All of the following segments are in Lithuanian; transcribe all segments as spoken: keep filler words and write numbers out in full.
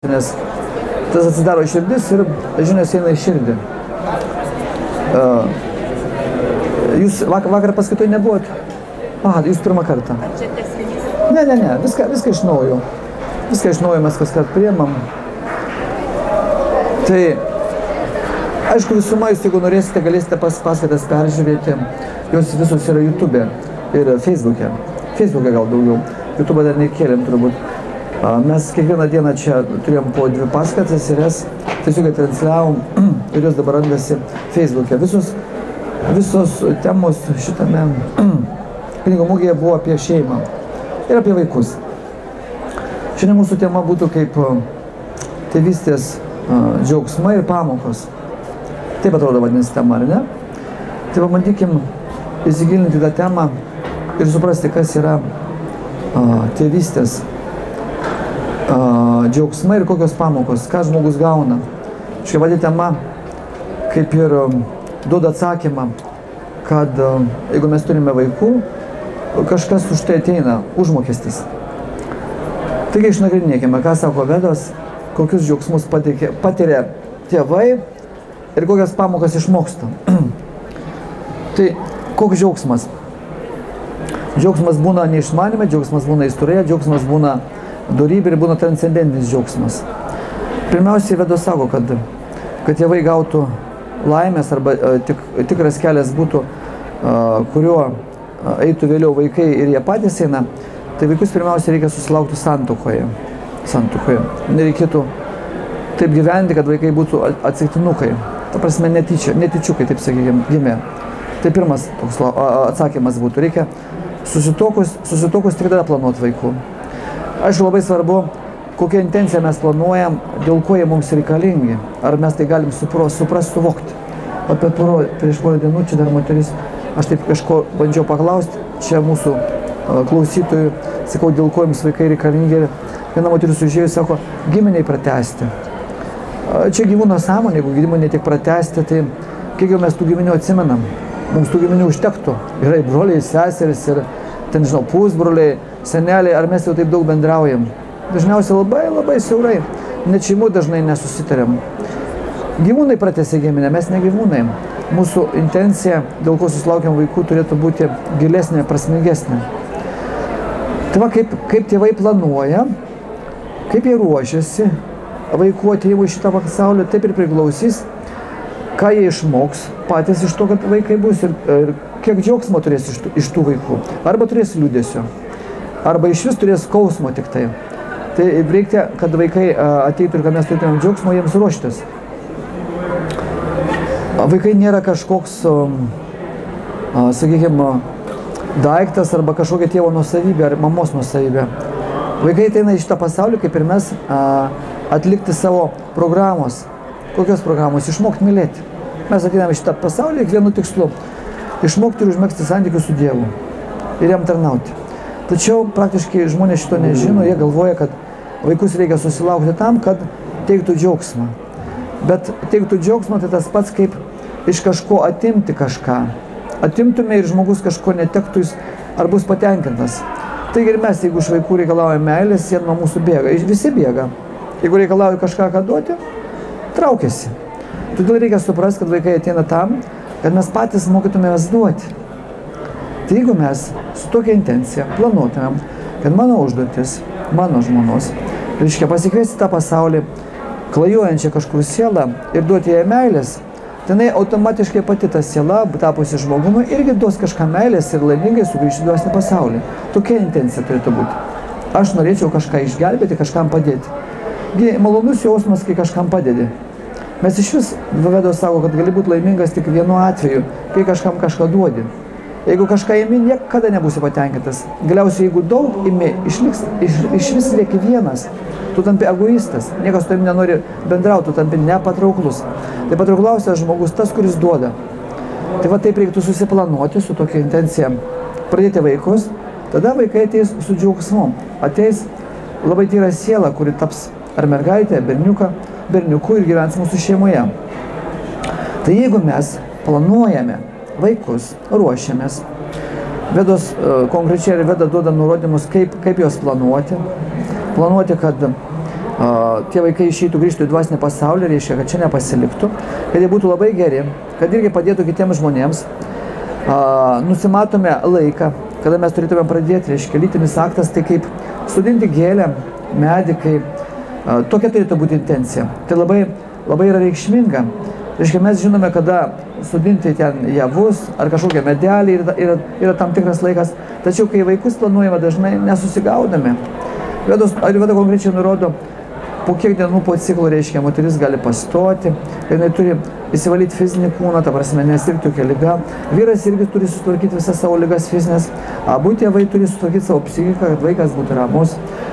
nes tas atsidaro į širdis ir žinios eina į širdį. Jūs vakar, vakar paskaitoj nebuvot? Aha, jūs pirmą kartą. Ne, ne, ne, viską, viską iš naujo. Viską iš naujo mes kas kart priemam. Tai, aišku, visumą jūs, jeigu norėsite, galėsite pas, paskaitas peržiūrėti. Jos visos yra YouTube ir Facebook'e. Facebook'e gal daugiau. YouTube dar nekėlėm turbūt. Mes kiekvieną dieną čia turėjom po dvi paskaitas ir jas tiesiog transliavom ir jos dabar randasi Facebook'e. Visos, visos temos šitame knygų mugėje buvo apie šeimą ir apie vaikus. Šiandien mūsų tema būtų kaip tėvystės džiaugsmai ir pamokos. Taip atrodo vadinasi tema, ar ne? Tai pabandykim įsigilinti tą temą ir suprasti, kas yra tėvystės džiaugsmai ir kokios pamokos, ką žmogus gauna. Šia vadė tema kaip ir duoda atsakymą, kad jeigu mes turime vaikų, kažkas už tai ateina, užmokestis. Taigi išnagrinėkime, ką sako Vedos, kokius džiaugsmus patikė, patiria tėvai ir kokias pamokas išmoksta. Tai koks džiaugsmas? Džiaugsmas būna neišmanime, džiaugsmas būna įsturėje, džiaugsmas būna dorybė ir būna transcendentinis džiaugsmas. Pirmiausiai Vedos sako, kad, kad tėvai gautų laimės arba tik, tikras kelias būtų, kuriuo eitų vėliau vaikai ir jie patys eina, tai vaikus pirmiausia reikia susilaukti santuokoje. Santuokoje. Nereikėtų taip gyventi, kad vaikai būtų atsitiktinukai. Ta prasme, netyčia, netyčiukai, taip sakykime, gimė. Tai pirmas toks atsakymas būtų. Reikia susitokus, susitokus tik tada planuoti vaikų. Aišku, labai svarbu, kokią intenciją mes planuojam, dėl ko jie mums reikalingi. Ar mes tai galim suprasti, suvokti. Apie poro, prieš porą dienų čia dar moteris, aš taip kažko bandžiau paklausti, čia mūsų klausytojų, sakau, dėl ko jums vaikai reikalingi. Ir viena moteris užėjo, sako, giminiai pratęsti. Čia gyvūno sąmonė, jeigu giminiai tik pratęsti, tai kiek jau mes tų giminių atsimenam, mums tų giminių užtektų. Yra ir broliai, seseris, ir ten, žinau, pusbroliai, seneliai, ar mes jau taip daug bendraujam. Dažniausiai labai, labai siaurai, net šeimų dažnai nesusitariam. Gyvūnai pratęsia giminę, mes ne gyvūnai. Mūsų intencija, dėl ko susilaukiam vaikų, turėtų būti gilesnė, prasmingesnė. Tai va, kaip, kaip tėvai planuoja, kaip jie ruošiasi vaikų atėjimui šitą pasaulį, taip ir priklausys, ką jie išmoks patys iš to, kad vaikai bus ir, ir kiek džiaugsmo turės iš tų, iš tų vaikų. Arba turės liūdesio, arba iš vis turės skausmo tik tai. Tai reikia, kad vaikai ateitų ir kad mes turėtumėm džiaugsmo jiems ruoštis. Vaikai nėra kažkoks, sakykime, daiktas arba kažkokia tėvo nuosavybė ar mamos nuosavybė. Vaikai ateina į šitą pasaulį, kaip ir mes, atlikti savo programos. Kokios programos? Išmokti mylėti. Mes ateiname į šitą pasaulį kiekvienu tikslu. Išmokti ir užmegzti santykius su Dievu ir jam tarnauti. Tačiau praktiškai žmonės šito nežino, jie galvoja, kad vaikus reikia susilaukti tam, kad teiktų džiaugsmą. Bet teiktų džiaugsmą tai tas pats, kaip iš kažko atimti kažką. Atimtume ir žmogus kažko netektų, jis ar bus patenkintas. Taigi ir mes, jeigu iš vaikų reikalaujame meilės, jie nuo mūsų bėga. Visi bėga. Jeigu reikalauja kažką ką duoti, traukiasi. Todėl reikia suprasti, kad vaikai ateina tam, kad mes patys mokytumėmės duoti. Tai jeigu mes su tokia intencija planuotumėm, kad mano užduotis, mano žmonos, reiškia pasikviesti tą pasaulį, klajuojančią kažkur sielą ir duoti jai meilės, tenai automatiškai pati ta siela, tapusi žmogumi, irgi duos kažką meilės ir laimingai sugrįžti į dvasinį pasaulį. Tokia intencija turėtų būti. Aš norėčiau kažką išgelbėti, kažkam padėti. Malonus jausmas, kai kažkam padedi. Mes iš vis, Vedos sako, kad gali būti laimingas tik vienu atveju, kai kažkam kažką duodi. Jeigu kažką imi, niekada nebūsi patenkintas. Galiausiai, jeigu daug imi, išliks, iš, iš vis lieki vienas. Tu tampi egoistas, niekas su tavimi nenori bendrauti, tu tampi nepatrauklus. Tai patrauklausias žmogus tas, kuris duoda. Tai va taip reiktų susiplanuoti su tokia intencija. Pradėti vaikus, tada vaikai ateis su džiaugsmu. Ateis labai tyra siela, kuri taps ar mergaitė, berniuką, berniuku ir gyvens mūsų šeimoje. Tai jeigu mes planuojame vaikus, ruošiamės, Vedos konkrečiai ir Veda duoda nurodymus, kaip, kaip juos planuoti. Planuoti, kad tie vaikai išeitų, grįžtų į dvasinį pasaulį, reiškia, kad čia nepasiliktų, kad jie būtų labai geri, kad irgi padėtų kitiems žmonėms. Nusimatome laiką, kada mes turėtume pradėti, reiškia, lytinis aktas, tai kaip sodinti gėlę, medį, kai tokia turėtų būti intencija. Tai labai, labai yra reikšminga. Reiškia, mes žinome, kada sodinti ten javus ar kažkokią medelį, yra, yra, yra tam tikras laikas, tačiau kai vaikus planuojame, dažnai nesusigaudame. Ayurveda konkrečiai nurodo, po kiek dienų po ciklo, reiškia, moteris gali pastoti, jinai turi įsivalyti fizinį kūną, ta prasme, nesirgti tokia liga. Vyras irgi turi sutvarkyti visas savo ligas fizinės, abu tėvai turi sutvarkyti savo psichiką, kad vaikas būtų ramus.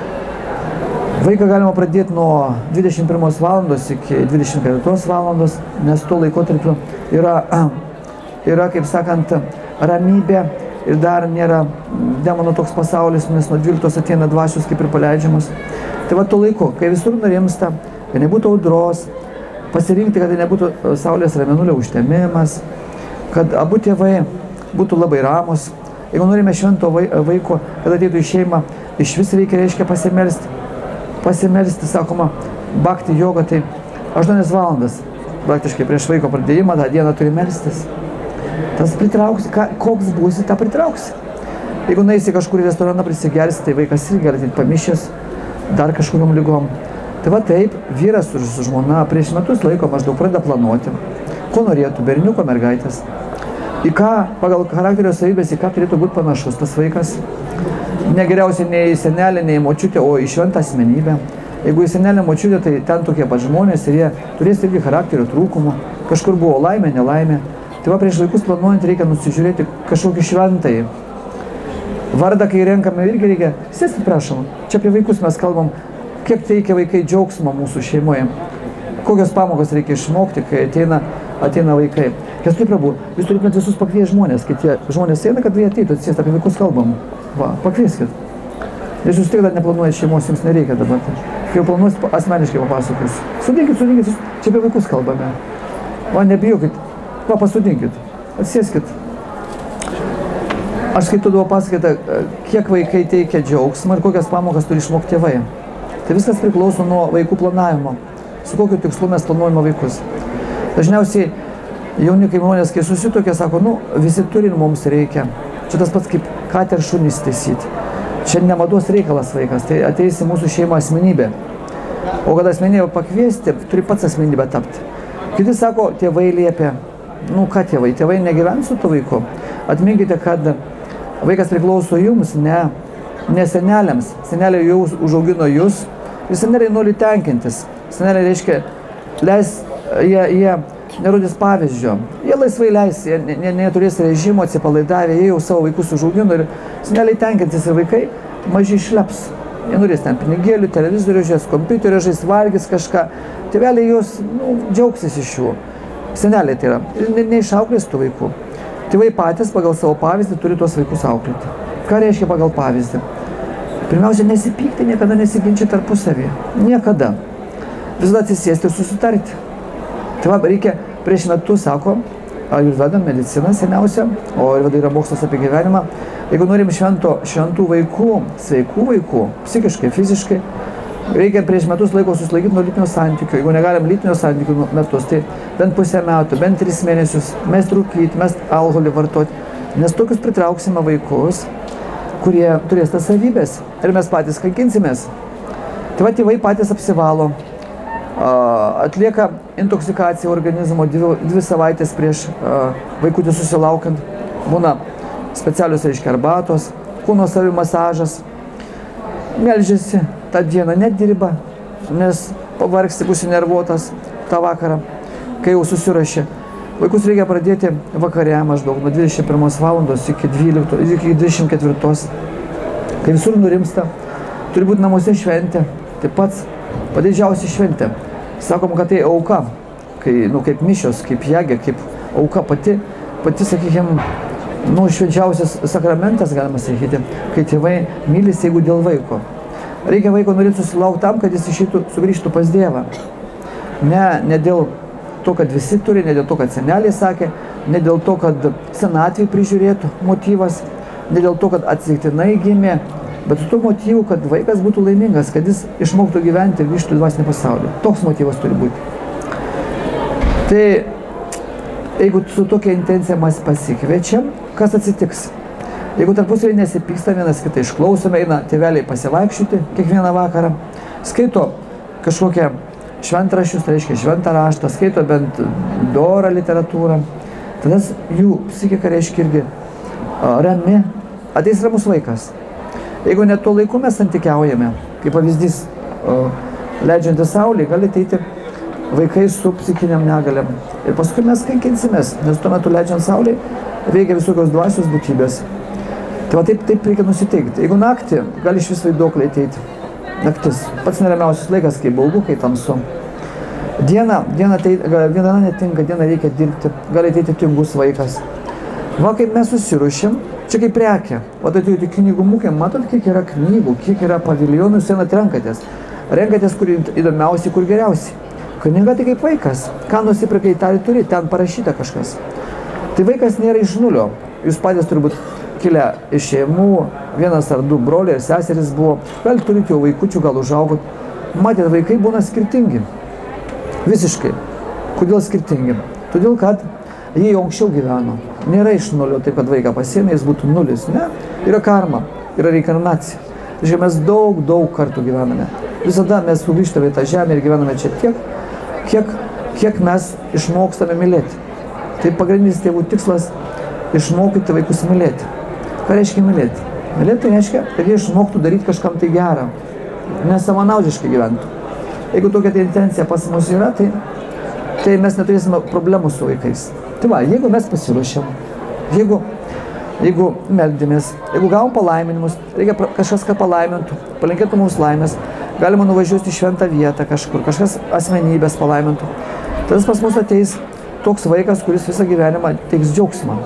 Vaiką galima pradėti nuo dvidešimt pirmos valandos iki dvidešimt ketvirtos valandos, nes tuo laikotarpiu yra, yra, kaip sakant, ramybė ir dar nėra demono toks pasaulis, nes nuo dvyliktos ateina dvasios kaip ir paleidžiamas. Tai va tuo laiku, kai visur nurimsta, kad nebūtų audros, pasirinkti, kad nebūtų saulės ramenulio užtemimas, kad abu tėvai būtų labai ramus. Jeigu norime švento vaiko, kad ateitų į šeimą, iš vis reikia, reiškia, pasimelsti. Pasimelsti, sakoma, bhakti joga, tai aštuonias valandas, praktiškai prieš vaiko pradėjimą, tą dieną turi melstis. Tas pritrauksi, koks būsi, tą pritrauksi. Jeigu naisi kažkur į restoraną prisigersi, tai vaikas irgi gali ateit pamišęs, dar kažkokiam lygom. Tai va taip, vyras su žmona prieš metus laiko maždaug pradeda planuoti, ko norėtų, berniuko, mergaitės. Į ką, pagal charakterio savybės, į ką turėtų būti panašus tas vaikas. Negeriausiai nei į senelę, nei į močiutę, o į šventą asmenybę. Jeigu į senelę močiutę, tai ten tokie pat žmonės ir jie turės irgi charakterio trūkumų. Kažkur buvo laimė, nelaimė. Tai va prieš vaikus planuojant reikia nusižiūrėti kažkokį šventąjį. Vardą, kai renkame, irgi reikia, sėsti prašom. Čia apie vaikus mes kalbam, kiek teikia vaikai džiaugsmą mūsų šeimoje. Kokios pamokas reikia išmokti, kai ateina, ateina vaikai. Kas taip prabu, jūs turėtumėt visus pakviesti žmonės, kai tie žmonės eina, kad jie ateitų atsėsti, apie vaikus kalbam. Va, pakvieskit. Nes jūs tik dar neplanuojate šeimos, jums nereikia dabar. Kai jau planuosit, asmeniškai papasakos. Sudinkit, sudinkit, čia apie vaikus kalbame. Va, nebijokit. Va, pasudinkit. Atsėskit. Aš skaitydavau paskaitą, kiek vaikai teikia džiaugsmą ir kokias pamokas turi išmokti tėvai. Tai viskas priklauso nuo vaikų planavimo. Su kokiu tikslu mes planuojame vaikus. Dažniausiai jaunikai žmonės, kai susitokia, sako, nu, visi turi, mums reikia. Čia tas pats kaip katę ir šunys taisyti. Čia ne mados reikalas vaikas, tai ateis į mūsų šeimą asmenybė. O kad asmenybę pakviesti, turi pats asmenybę tapti. Kiti sako, tėvai liepia. Nu, ką tėvai? Tėvai negyvens su to vaiku. Atminkite, kad vaikas priklauso jums, ne, ne seneliams. Seneliai jau užaugino jūs ir seneliai nori tenkintis. Seneliai reiškia, leis, jie, jie nerodys pavyzdžio. Jie laisvai leis, jie ne, ne, neturės režimo, atsipalaidavę, jie jau savo vaikus užaugino ir seneliai tenkintis ir vaikai maži išleps. Jie norės ten pinigėlių, televizorių žiūrės, kompiuterio žais, valgys kažką. Tėveliai jos nu, džiaugsis iš jų. Seneliai tai yra. Ir ne, neišauklės tų vaikų. Tėvai patys pagal savo pavyzdį turi tuos vaikus auklėti. Ką reiškia pagal pavyzdį? Pirmiausia, nesipykti, niekada nesiginčyti tarpusavį. Niekada. Visada atsisėsti ir susitarti. Tai va, reikia prieš metus, sako, Ayurveda, medicina seniausia, o Ayurveda yra mokslas apie gyvenimą. Jeigu norim švento, šventų vaikų, sveikų vaikų, psichiškai, fiziškai, reikia prieš metus laiko susilaikyti nuo lytinio santykio. Jeigu negalim lytinio santykių metus, tai bent pusę metų, bent tris mėnesius mest rūkyti, mest alkoholį vartoti. Nes tokius pritrauksime vaikus, kurie turės tas savybės ir mes patys kankinsimės. Tai va, tėvai patys apsivalo, atlieka intoksikaciją organizmo dvi, dvi savaitės prieš vaikutį susilaukiant. Būna specialius, reiškia, arbatos, kūno savimasažas, meldžiasi tą dieną, nedirba, nes pavargsti, būsi nervuotas tą vakarą, kai jau susirašė. Vaikus reikia pradėti vakare maždaug nuo dvidešimt pirmos valandos iki dvyliktos, iki dvidešimt ketvirtos. Kai visur nurimsta, turi būti namuose šventė, tai pats padidžiausia šventė. Sakom, kad tai auka, kai, nu, kaip mišios, kaip jagė, kaip auka pati, pati, sakykime, nu, švenčiausias sakramentas, galima sakyti, kai tėvai mylisi, jeigu dėl vaiko. Reikia vaiko norėti susilaukti tam, kad jis išeitų, sugrįžtų pas Dievą. Ne, ne dėl to, kad visi turi, ne dėl to, kad seneliai sakė, ne dėl to, kad senatvį prižiūrėtų motyvas, ne dėl to, kad atsitiktinai gimė bet su tuo motyvu, kad vaikas būtų laimingas, kad jis išmoktų gyventi ir grįžtų į dvasinį pasaulį. Toks motyvas turi būti. Tai jeigu su tokia intencija mes pasikviečiam, kas atsitiks? Jeigu tarpusavį nesipyksta, vienas kitą išklausome, eina tėveliai pasivaikščioti kiekvieną vakarą, skaito kažkokią šventraščius, tai reiškia šventą raštą, skaito bent dorą literatūrą, tada jų psichika reiškia irgi rami, ateis ramus vaikas. Jeigu net tuo laiku mes santykiaujame, kaip pavyzdys, leidžiantis saulė, gali ateiti vaikai su psichiniam negaliam. Ir paskui mes kankinsimės, nes tuo metu leidžiant saulė veikia visokios dvasios būtybės. Tai va taip, taip reikia nusiteikti. Jeigu naktį, gali iš vis vaiduokliai ateiti. Naktis. Pats neramiausias laikas, kai baugu, kai tamsu. Diena, diena, tai, diena netinka, diena reikia dirbti, gali ateiti tingus vaikas. Va kaip mes susiruošim, čia kaip prekė. O tai atėjote knygų mugę, matot, kiek yra knygų, kiek yra paviljonų, jūs einat renkatės. Renkatės, kur įdomiausiai, kur geriausiai. Knyga tai kaip vaikas. Ką nusipirkai, tą turi, ten parašyta kažkas. Tai vaikas nėra iš nulio. Jūs patys turi būti kilę iš šeimų, vienas ar du broliai ir seserys buvo. Gal turite jau vaikučių, gal užaugot. Matėt, vaikai būna skirtingi. Visiškai. Kodėl skirtingi? Todėl, kad jie jau anksčiau gyveno. Nėra iš nulio, taip kad vaiką pasiėmė, jis būtų nulis. Ne? Yra karma, yra reinkarnacija. Tai mes daug, daug kartų gyvename. Visada mes sugrįžtame į tą žemę ir gyvename čia tiek, kiek, kiek mes išmokstame mylėti. Tai pagrindinis tėvų tikslas – išmokyti vaikus mylėti. Ką reiškia mylėti? Mylėti tai reiškia, kad jie išmoktų daryti kažkam tai gerą, nesavanaudiškai gyventų. Jeigu tokia tai intencija pas mus yra, tai, tai mes neturėsime problemų su vaikais. Tai va, jeigu mes pasiruošėm, jeigu, jeigu meldėmės, jeigu gavom palaiminimus, reikia kažkas, ką palaimintų, palinkėtų mums laimės, galima nuvažiuoti į šventą vietą kažkur, kažkas asmenybės palaimintų. Tada pas mus ateis toks vaikas, kuris visą gyvenimą teiks džiaugsmą.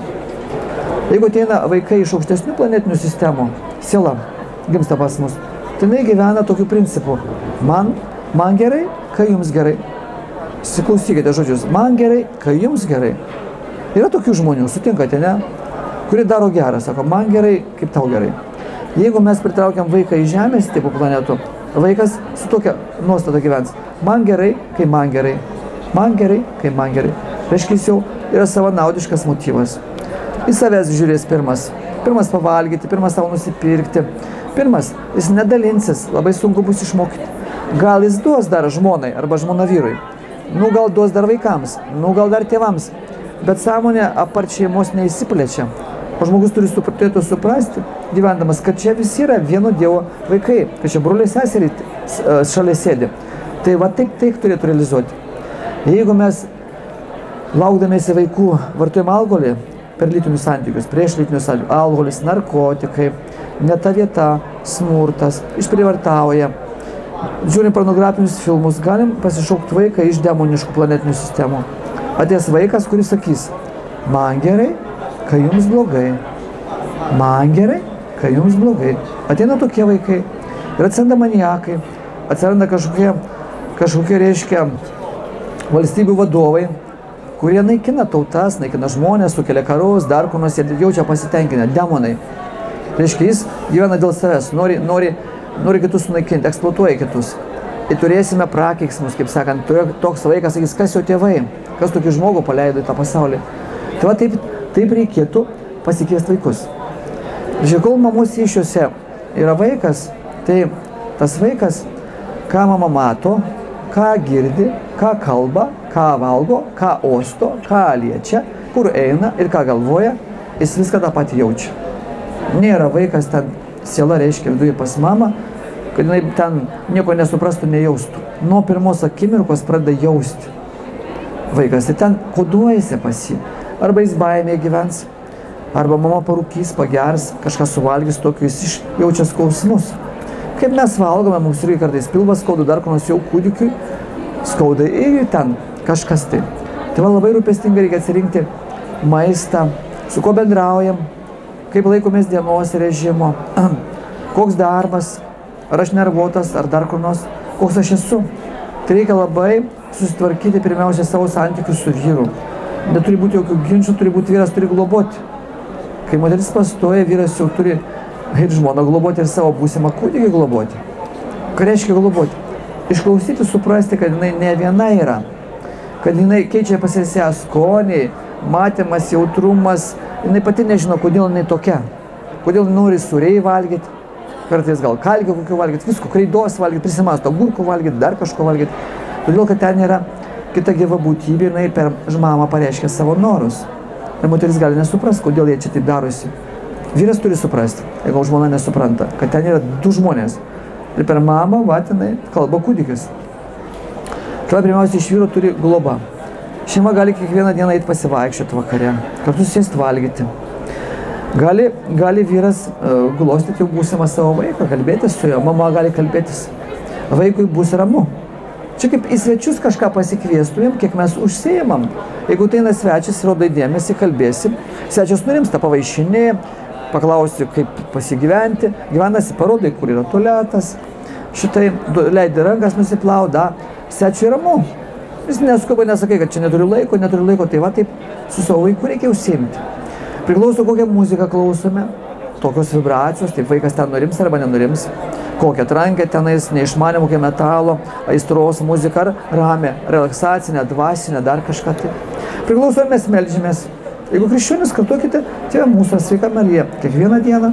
Jeigu ateina vaikai iš aukštesnių planetinių sistemų, siela gimsta pas mus, tai jinai gyvena tokiu principu. Man, man gerai, kai jums gerai. Siklausykite žodžius, man gerai, kai jums gerai. Yra tokių žmonių, sutinkate, ne? Kurie daro gerą, sako, man gerai, kaip tau gerai. Jeigu mes pritraukiam vaiką į Žemės tipų planetų, vaikas su tokia nuostata gyvens. Man gerai, kai man gerai. Man gerai, kai man gerai. Reiškia, jis jau yra savanaudiškas motyvas. Į savęs žiūrės pirmas. Pirmas pavalgyti, pirmas savo nusipirkti. Pirmas, jis nedalinsis, labai sunku bus išmokyti. Gal jis duos dar žmonai arba žmona vyrui. Nu, gal duos dar vaikams, nu, gal dar tėvams. Bet sąmonė apart šeimos neįsiplečia. O žmogus turi turėtų suprasti, gyvendamas, kad čia visi yra vieno Dievo vaikai, kad čia broliai seseriai šalia sėdi. Tai va taip, taip turėtų realizuoti. Jeigu mes laukdamėsi vaikų vartojam alkoholį per lytinius santykius, prieš lytinius santykius, alkoholis, narkotikai, ne ta vieta, smurtas, išprievartauja, žiūrim pornografinius filmus, galim pasišaukti vaiką iš demoniškų planetinių sistemų. Atės vaikas, kuris sakys, man gerai, kai jums blogai. Man gerai, kai jums blogai. Ateina tokie vaikai ir atsiranda maniakai, atsiranda kažkokie, kažkokie reiškia valstybių vadovai, kurie naikina tautas, naikina žmonės, sukelia karus, dar kur nors jie jaučia pasitenkinę, demonai. Reiškia, jis gyvena dėl savęs, nori, nori, nori kitus sunaikinti, eksploatuoja kitus. Ir turėsime prakeiksmus, kaip sakant, toks vaikas sakys, kas jo tėvai, kas tokį žmogų paleido į tą pasaulį. Tai va taip, taip reikėtų pasikviesti vaikus. Žiūrėk, kol mamos įsčiose yra vaikas, tai tas vaikas, ką mama mato, ką girdi, ką kalba, ką valgo, ką osto, ką liečia, kur eina ir ką galvoja, jis viską tą patį jaučia. Nėra vaikas ten, siela reiškia viduje pas mamą, kad jinai ten nieko nesuprastų, nejaustų. Nuo pirmos akimirkos pradeda jausti vaikas. Ir ten koduojasi pas jį. Arba jis baimėje gyvens, arba mama parūkys, pagers, kažką suvalgys tokiu, jis jaučia skausmus. Kaip mes valgome, mums irgi kartais pilvas skauda, dar kur nors jau kūdikiui skauda ir ten kažkas tai. Tai man labai rūpestingai reikia atsirinkti maistą, su kuo bendraujam, kaip laikomės dienos režimo, koks darbas, ar aš nervuotas, ar dar kur nors, koks aš esu. Tai reikia labai susitvarkyti pirmiausia savo santykius su vyru. Neturi būti jokių ginčių, turi būti vyras, turi globoti. Kai moteris pastoja, vyras jau turi ir žmoną globoti, ir savo būsimą kūdikį globoti. Ką reiškia globoti? Išklausyti, suprasti, kad jinai ne viena yra, kad jinai keičia pas ją skonį, matymas, jautrumas, jinai pati nežino, kodėl jinai tokia, kodėl nori sūriai valgyti, kartais gal kalgių kokių valgyti, visko, kreidos valgyti, prisimasto, gurkų valgyti, dar kažko valgyti, todėl, kad ten yra kita gyva būtybė, jinai per mamą pareiškia savo norus. Ir moteris gali nesuprasti, kodėl jie čia taip darosi. Vyras turi suprasti, jeigu žmona nesupranta, kad ten yra du žmonės. Ir per mamą, va, tenai kalba kūdikis. Tada pirmiausia iš vyro turi globa. Šeima gali kiekvieną dieną eiti pasivaikščioti vakare, kartu sėsti valgyti. Gali, gali vyras uh, glostyti jau būsimą savo vaiką, kalbėtis su juo, mama gali kalbėtis. Vaikui bus ramu. Čia kaip į svečius kažką pasikviestumėm, kiek mes užsiimam. Jeigu tai eina svečias, rodai dėmesį, kalbėsim, svečias nurimsta, pavaišinė, paklausi, kaip pasigyventi, gyvenasi, parodai, kur yra tualetas, šitai leidai rankas nusiplauda, svečiui ramu. Jis neskuba, nesakai, kad čia neturiu laiko, neturiu laiko, tai va taip su savo vaiku reikia užsiimti. Priklauso, kokią muziką klausome, tokios vibracijos, taip vaikas ten nurims arba nenurims, kokią trankę tenais, neišmanė kokio metalo, aistros muziką, ar ramę, relaksacinę, dvasinę, dar kažką tai. Priklauso, mes meldžiamės. Jeigu krikščionis, kartuokite, Tėve mūsų, sveika Marija, kiekvieną dieną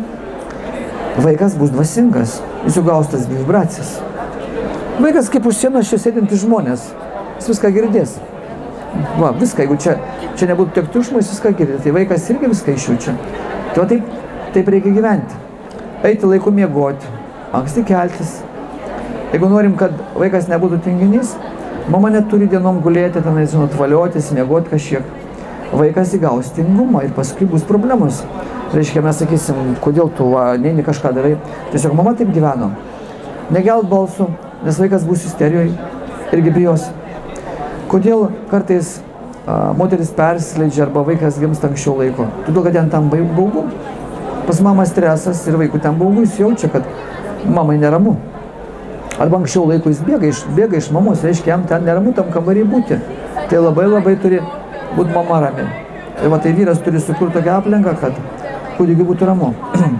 vaikas bus dvasingas, jis jau gaus tas vibracijas. Vaikas kaip už sienos čia sėdinti žmonės, jis viską girdės. Va, viską, jeigu čia, čia nebūtų tiek triukšmo, jis viską girdės, tai vaikas irgi viską išjaučia. Tai va taip, taip reikia gyventi. Eiti laiku miegoti, anksti keltis. Jeigu norim, kad vaikas nebūtų tinginys, mama neturi dienom gulėti, tenais, žinot, valiotis, miegoti kažkiek. Vaikas įgaus tingumą ir paskui bus problemos. Reiškia, mes sakysim, kodėl tu va, neini kažką darai. Tiesiog mama taip gyveno. Negelt balsų, nes vaikas bus isterijoje irgi bijos. Kodėl kartais a, moteris persileidžia arba vaikas gimsta anksčiau laiko? Todėl, kad ten tam baugu. Pas mamą stresas ir vaikų ten baugu, jis jaučia, kad mamai neramu. Arba anksčiau laiko jis bėga iš, bėga iš mamos, reiškia, jam ten neramu tam kambarį būti. Tai labai labai turi būti mama rami. Ir va, tai vyras turi sukurti tokią aplinką, kad kūdikiui būtų ramu.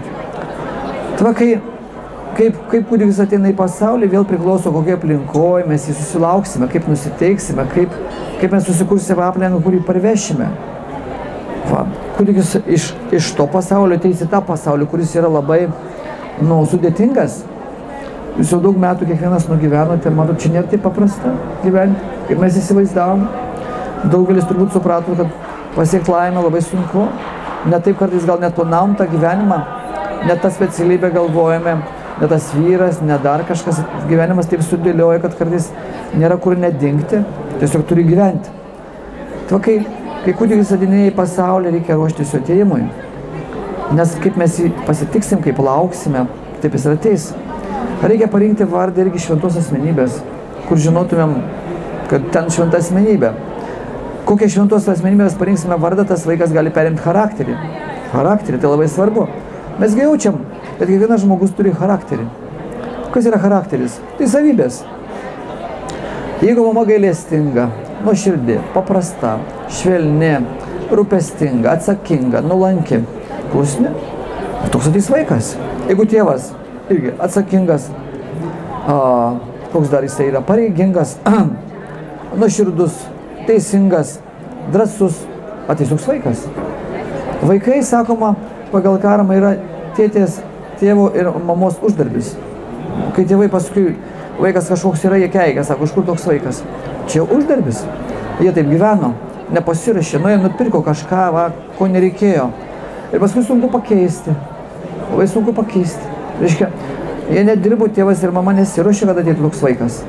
Tai va, kai, kaip, kaip kūdikis ateina į pasaulį, vėl priklauso kokie aplinkoje, mes jį susilauksime, kaip nusiteiksime, kaip, kaip mes susikursime aplinką, kurį parvešime. Va, kūdikis iš, iš to pasaulio ateis į tą pasaulį, kuris yra labai, nu, sudėtingas. Jūs jau daug metų kiekvienas nugyvenote ir matot, čia nėra taip paprasta gyventi, kaip mes įsivaizdavom. Daugelis turbūt suprato, kad pasiekti laimę labai sunku. Ne taip kartais gal net planavom tą gyvenimą, ne tą specialybę galvojame, ne tas vyras, ne dar kažkas. Gyvenimas taip sudėlioja, kad kartais nėra kur nedingti, tiesiog turi gyventi. Tai kai, kai kūdikis ateina į pasaulį, reikia ruoštis jo atėjimui. Nes kaip mes jį pasitiksim, kaip lauksime, taip jis ir ateis. Reikia parinkti vardą irgi šventos asmenybės, kur žinotumėm, kad ten šventa asmenybė. Kokią šventos asmenybės parinksime vardą, tas vaikas gali perimti charakterį. Charakterį, tai labai svarbu. Mes jaučiam, kad kiekvienas žmogus turi charakterį. Kas yra charakteris? Tai savybės. Jeigu mama gailestinga, nuoširdi, paprasta, švelni, rūpestinga, atsakinga, nuolanki, klusni, toks ateis vaikas. Jeigu tėvas irgi atsakingas, a, koks dar jisai yra, pareigingas, nuoširdus, teisingas, drąsus, ateis toks vaikas. Vaikai, sakoma, pagal karmą yra tėtės, tėvo ir mamos uždarbis. Kai tėvai paskui vaikas kažkoks yra, jie keikia, sako, iš kur toks vaikas? Čia jau uždarbis. Jie taip gyveno, nepasirašė, nu jie nupirko kažką, va, ko nereikėjo. Ir paskui sunku pakeisti. Labai sunku pakeisti. Reiškia, jie nedirbo, tėvas ir mama nesiruošė, kad ateitų toks vaikas.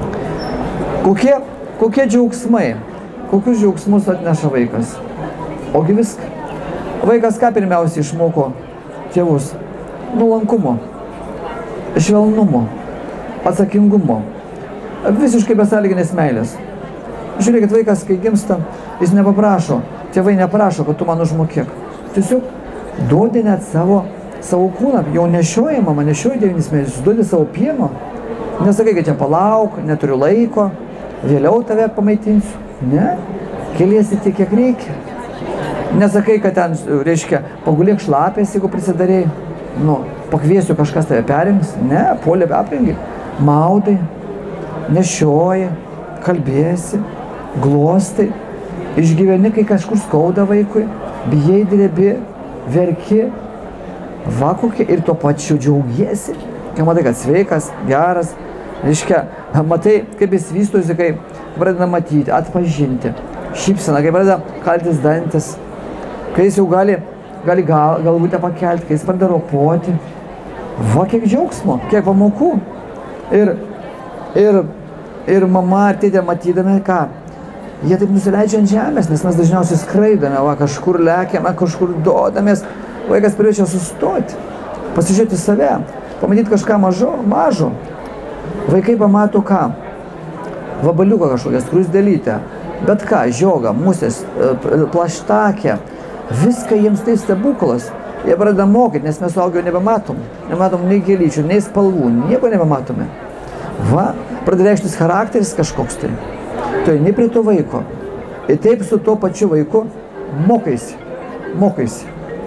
Kokie, kokie džiaugsmai? Kokius džiaugsmus atneša vaikas? Ogi viską. Vaikas ką pirmiausiai išmoko tėvus? Nuolankumo, švelnumo, atsakingumo, visiškai besąlyginės meilės. Žiūrėkit, vaikas, kai gimsta, jis nepaprašo, tėvai neprašo, kad tu man užmokėk. Tiesiog duodi net savo, savo kūną, jau nešioji, mama nešioji devynis mėnesius, duodi savo pieno. Nesakai, kad čia palauk, neturiu laiko, vėliau tave pamaitinsiu. Ne, keliesi tiek, kiek reikia. Nesakai, kad ten, reiškia, pagulėk šlapės, jeigu prisidarėjai. Nu, pakviesiu kažkas tave perims. Ne, puolė aprengi. Maudai, nešioji, kalbėsi, glostai, išgyveni, kai kažkur skauda vaikui, bijai, drebi, verki, va kokie ir tuo pačiu džiaugiesi, kai matai, kad sveikas, geras, reiškia, matai, kaip jis vystosi, kai pradeda matyti, atpažinti, šypsena, kai pradeda kaltis dantis, kai jis jau gali, gali gal, galvutę pakelti, kai jis pradeda ropoti, va kiek džiaugsmo, kiek pamokų. Ir, ir, ir mama ar tėtė matydami, ką, jie taip nusileidžia ant žemės, nes mes dažniausiai skraidame, va, kažkur lekiame, kažkur duodamės. Vaikas priečia sustoti, pasižiūrėti save, pamatyti kažką mažo, mažo. Vaikai pamato ką? Vabaliuką kažkokią, skruzdėlytę, bet ką, žiogą, musės, plaštakę. Viską jiems tai stebuklas. Jie pradeda mokyti, nes mes suaugę nebematom. Nematom nei gėlyčių, nei spalvų, nieko nebematome. Va, pradeda reikštis charakteris kažkoks tai. Tu eini prie to vaiko. Ir taip su tuo pačiu vaiku mokaisi. Mokaisi.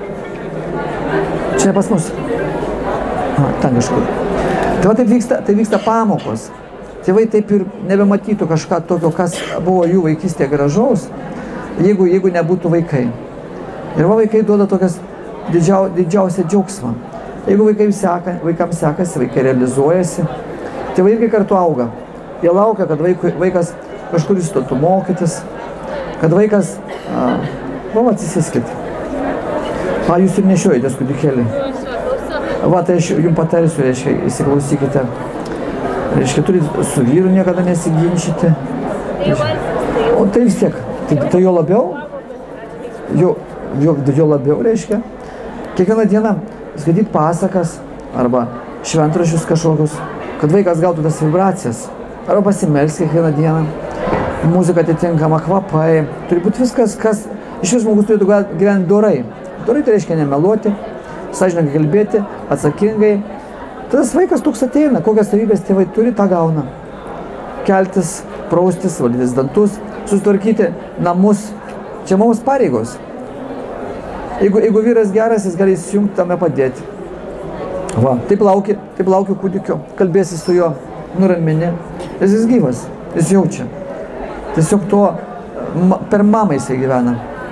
Čia pas mus. A, ten kažkur. Tai va taip vyksta, tai vyksta pamokos. Tėvai taip ir nebematytų kažką tokio, kas buvo jų vaikystėje gražaus, jeigu, jeigu nebūtų vaikai. Ir va vaikai duoda tokias didžiau, didžiausią džiaugsmą. Jeigu vaikai seka, vaikams sekasi, vaikai realizuojasi, tėvai irgi kartu auga. Jie laukia, kad vaikui, vaikas kažkur įstotų mokytis, kad vaikas, a, va, atsisiskit. A, jūs ir nešiojatės kūdikėlį. Va, tai aš jums patarsiu, reiškia, įsiklausykite. Reiškia, turit su vyru niekada nesiginčyti. O tai vis tiek, tai, tai jo labiau, jo, jo, jo labiau, reiškia, kiekvieną dieną skaityti pasakas arba šventraščius kažkokius, kad vaikas gautų tas vibracijas, arba pasimelsti kiekvieną dieną, muzika atitinkama, kvapai, turi būti viskas, kas iš vis žmogus turėtų gyventi dorai. Dorai tai reiškia nemeluoti, sąžiningai kalbėti, atsakingai. Tas vaikas toks ateina, kokias savybės tėvai turi, tą gauna. Keltis, praustis, valytis dantus, susitvarkyti namus, čia mums pareigos. Jeigu, jeigu vyras geras, jis gali įsijungti tame padėti. Va, taip lauki, taip lauki kūdikio, kalbėsi su juo, nuramini. Jis jis gyvas, jis jaučia. Tiesiog to per mamą jisai gyvena.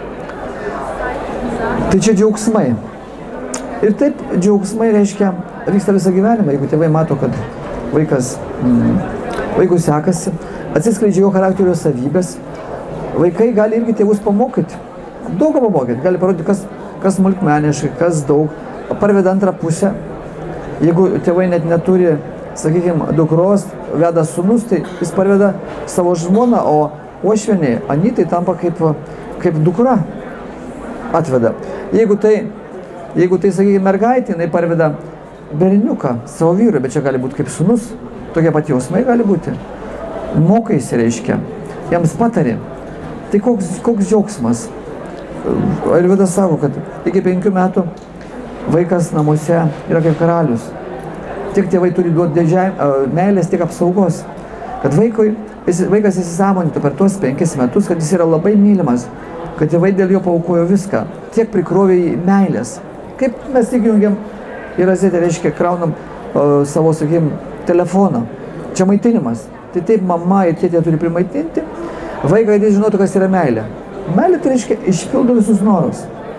Tai čia džiaugsmai. Ir taip džiaugsmai reiškia, vyksta visą gyvenimą, jeigu tėvai mato, kad vaikas, mm, vaikui sekasi, atsiskleidžia jo charakterio savybės, vaikai gali irgi tėvus pamokyti. Daug ką pamokyti, gali parodyti, kas, kas smulkmeniškai, kas daug, parveda antrą pusę. Jeigu tėvai net neturi, sakykime, dukros, veda sūnus, tai jis parveda savo žmoną, o uošvieniai, anytai tampa kaip, kaip dukra atveda. Jeigu tai, jeigu tai sakykime, mergaitė, jinai parveda berniuką savo vyrui, bet čia gali būti kaip sūnus, tokie pat jausmai gali būti. Mokaisi, reiškia, jiems patari. Tai koks, koks džiaugsmas. Arvydas sako, kad iki penkių metų vaikas namuose yra kaip karalius. Tiek tėvai turi duoti dėžiai, meilės, tiek apsaugos. Kad vaikui, vaikas įsisąmonintų per tuos penkis metus, kad jis yra labai mylimas, kad tėvai dėl jo paaukojo viską, tiek prikrovė į meilės. Kaip mes tik jungiam į rozetę, reiškia, kraunam o, savo, sakykim, telefoną. Čia maitinimas. Tai taip mama ir tėtė turi primaitinti. Vaikai, kad jis žinotų, kas yra meilė. Meilė tai reiškia išpildo visus norus.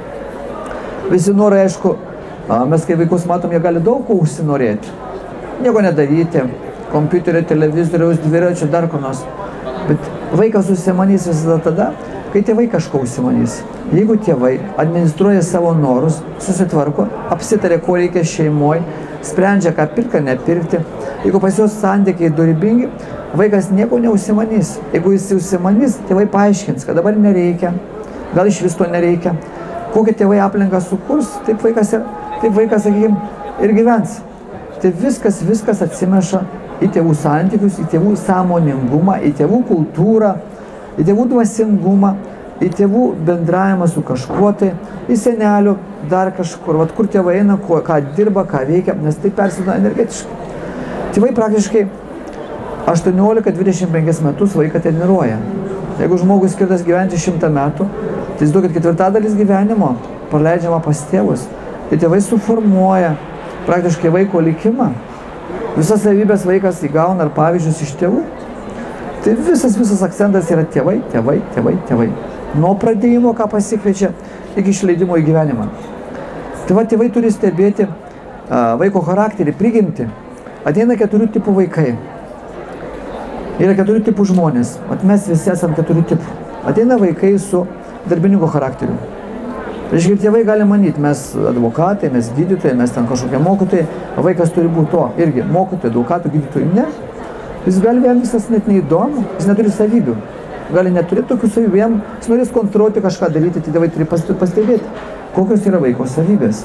Visi norai, aišku, mes kai vaikus matom, jie gali daug ko užsinorėti. Nieko nedaryti, kompiuterio, televizoriaus, dviračio, dar ko nors. Bet vaikas užsimanys visada tada, kai tėvai kažko užsimanys. Jeigu tėvai administruoja savo norus, susitvarko, apsitarė, ko reikia šeimoje, sprendžia, ką pirkti, ką nepirkti. Jeigu pas juos santykiai dorybingi, vaikas nieko neužsimanys. Jeigu jis užsimanys, tėvai paaiškins, kad dabar nereikia, gal iš vis to nereikia. Kokią tėvai aplinką sukurs, taip vaikas, ir, taip vaikas, sakykime, ir gyvens. Tai viskas, viskas atsimeša į tėvų santykius, į tėvų sąmoningumą, į tėvų kultūrą, į tėvų dvasingumą, į tėvų bendravimą su kažkuo tai, į senelių, dar kažkur, vat, kur tėvai eina, ko, ką dirba, ką veikia, nes tai persideda energetiškai. Tėvai praktiškai aštuoniolika dvidešimt penkis metus vaiką treniruoja. Jeigu žmogus skirtas gyventi šimtą metų, tai įsivaizduokit, ketvirtadalis gyvenimo praleidžiama pas tėvus. Tai tėvai suformuoja praktiškai vaiko likimą, visas savybės vaikas įgauna ar pavyzdžius iš tėvų, tai visas, visas akcentas yra tėvai, tėvai, tėvai, tėvai. Nuo pradėjimo, ką pasikviečia, iki išleidimo į gyvenimą. Tai va, tėvai turi stebėti a, vaiko charakterį, prigimtį. Ateina keturių tipų vaikai. Yra keturių tipų žmonės. Vat mes visi esame keturių tipų. Ateina vaikai su darbininko charakteriu. Reiškia, tėvai gali manyti, mes advokatai, mes gydytojai, mes ten kažkokie mokytojai, vaikas turi būti to irgi mokytojai, advokatų, gydytojai. Ne. Jis gali jam visas net neįdomu, jis neturi savybių. Gali neturėti tokių savybių, jam jis norės kontroliuoti kažką daryti, tai tėvai turi pastebėti, kokios yra vaiko savybės.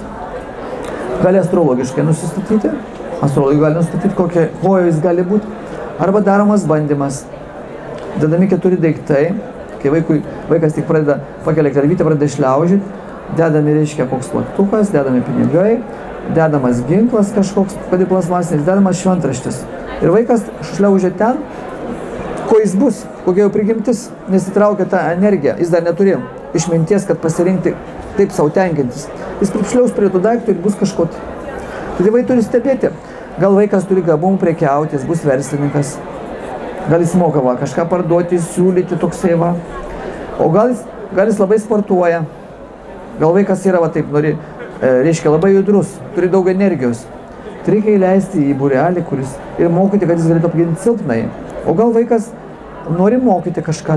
Gali astrologiškai nusistatyti, astrologai gali nustatyti, kokie, ko jis gali būti, arba daromas bandymas. Dedami keturi daiktai, kai vaikui, vaikas tik pradeda pakelia karvytę, pradeda šliaužyti, dedami, reiškia, koks plaktukas, dedami pinigai, dedamas ginklas kažkoks, kad ir plasmasinis, dedamas šventraštis. Ir vaikas šliaužia ten, ko jis bus, kokia jau prigimtis, nesitraukia tą energiją, jis dar neturi išminties, kad pasirinkti taip savo tenkintis. Jis pripšliaus prie tų daiktų ir bus kažko. Tai tėvai turi stebėti, gal vaikas turi gabumų prekiauti, jis bus verslininkas, gal jis moka va, kažką parduoti, siūlyti toksai va, o gal jis, gal jis labai sportuoja. Gal vaikas yra, va taip, nori, e, reiškia, labai judrus, turi daug energijos. Tai reikia įleisti į būrelį, kuris ir mokyti, kad jis galėtų apginti silpnai. O gal vaikas nori mokyti kažką.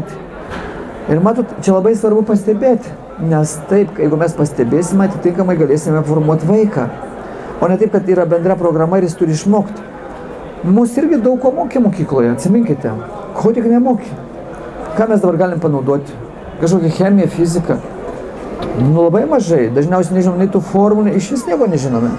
Ir matot, čia labai svarbu pastebėti, nes taip, jeigu mes pastebėsime, atitinkamai galėsime formuoti vaiką. O ne taip, kad yra bendra programa ir jis turi išmokti. Mūsų irgi daug ko mokė mokykloje, atsiminkite. Ko tik nemokė. Ką mes dabar galim panaudoti? Kažkokią chemiją, fiziką. Nu labai mažai, dažniausiai nežinom nei tų formulų, iš vis nieko nežinome.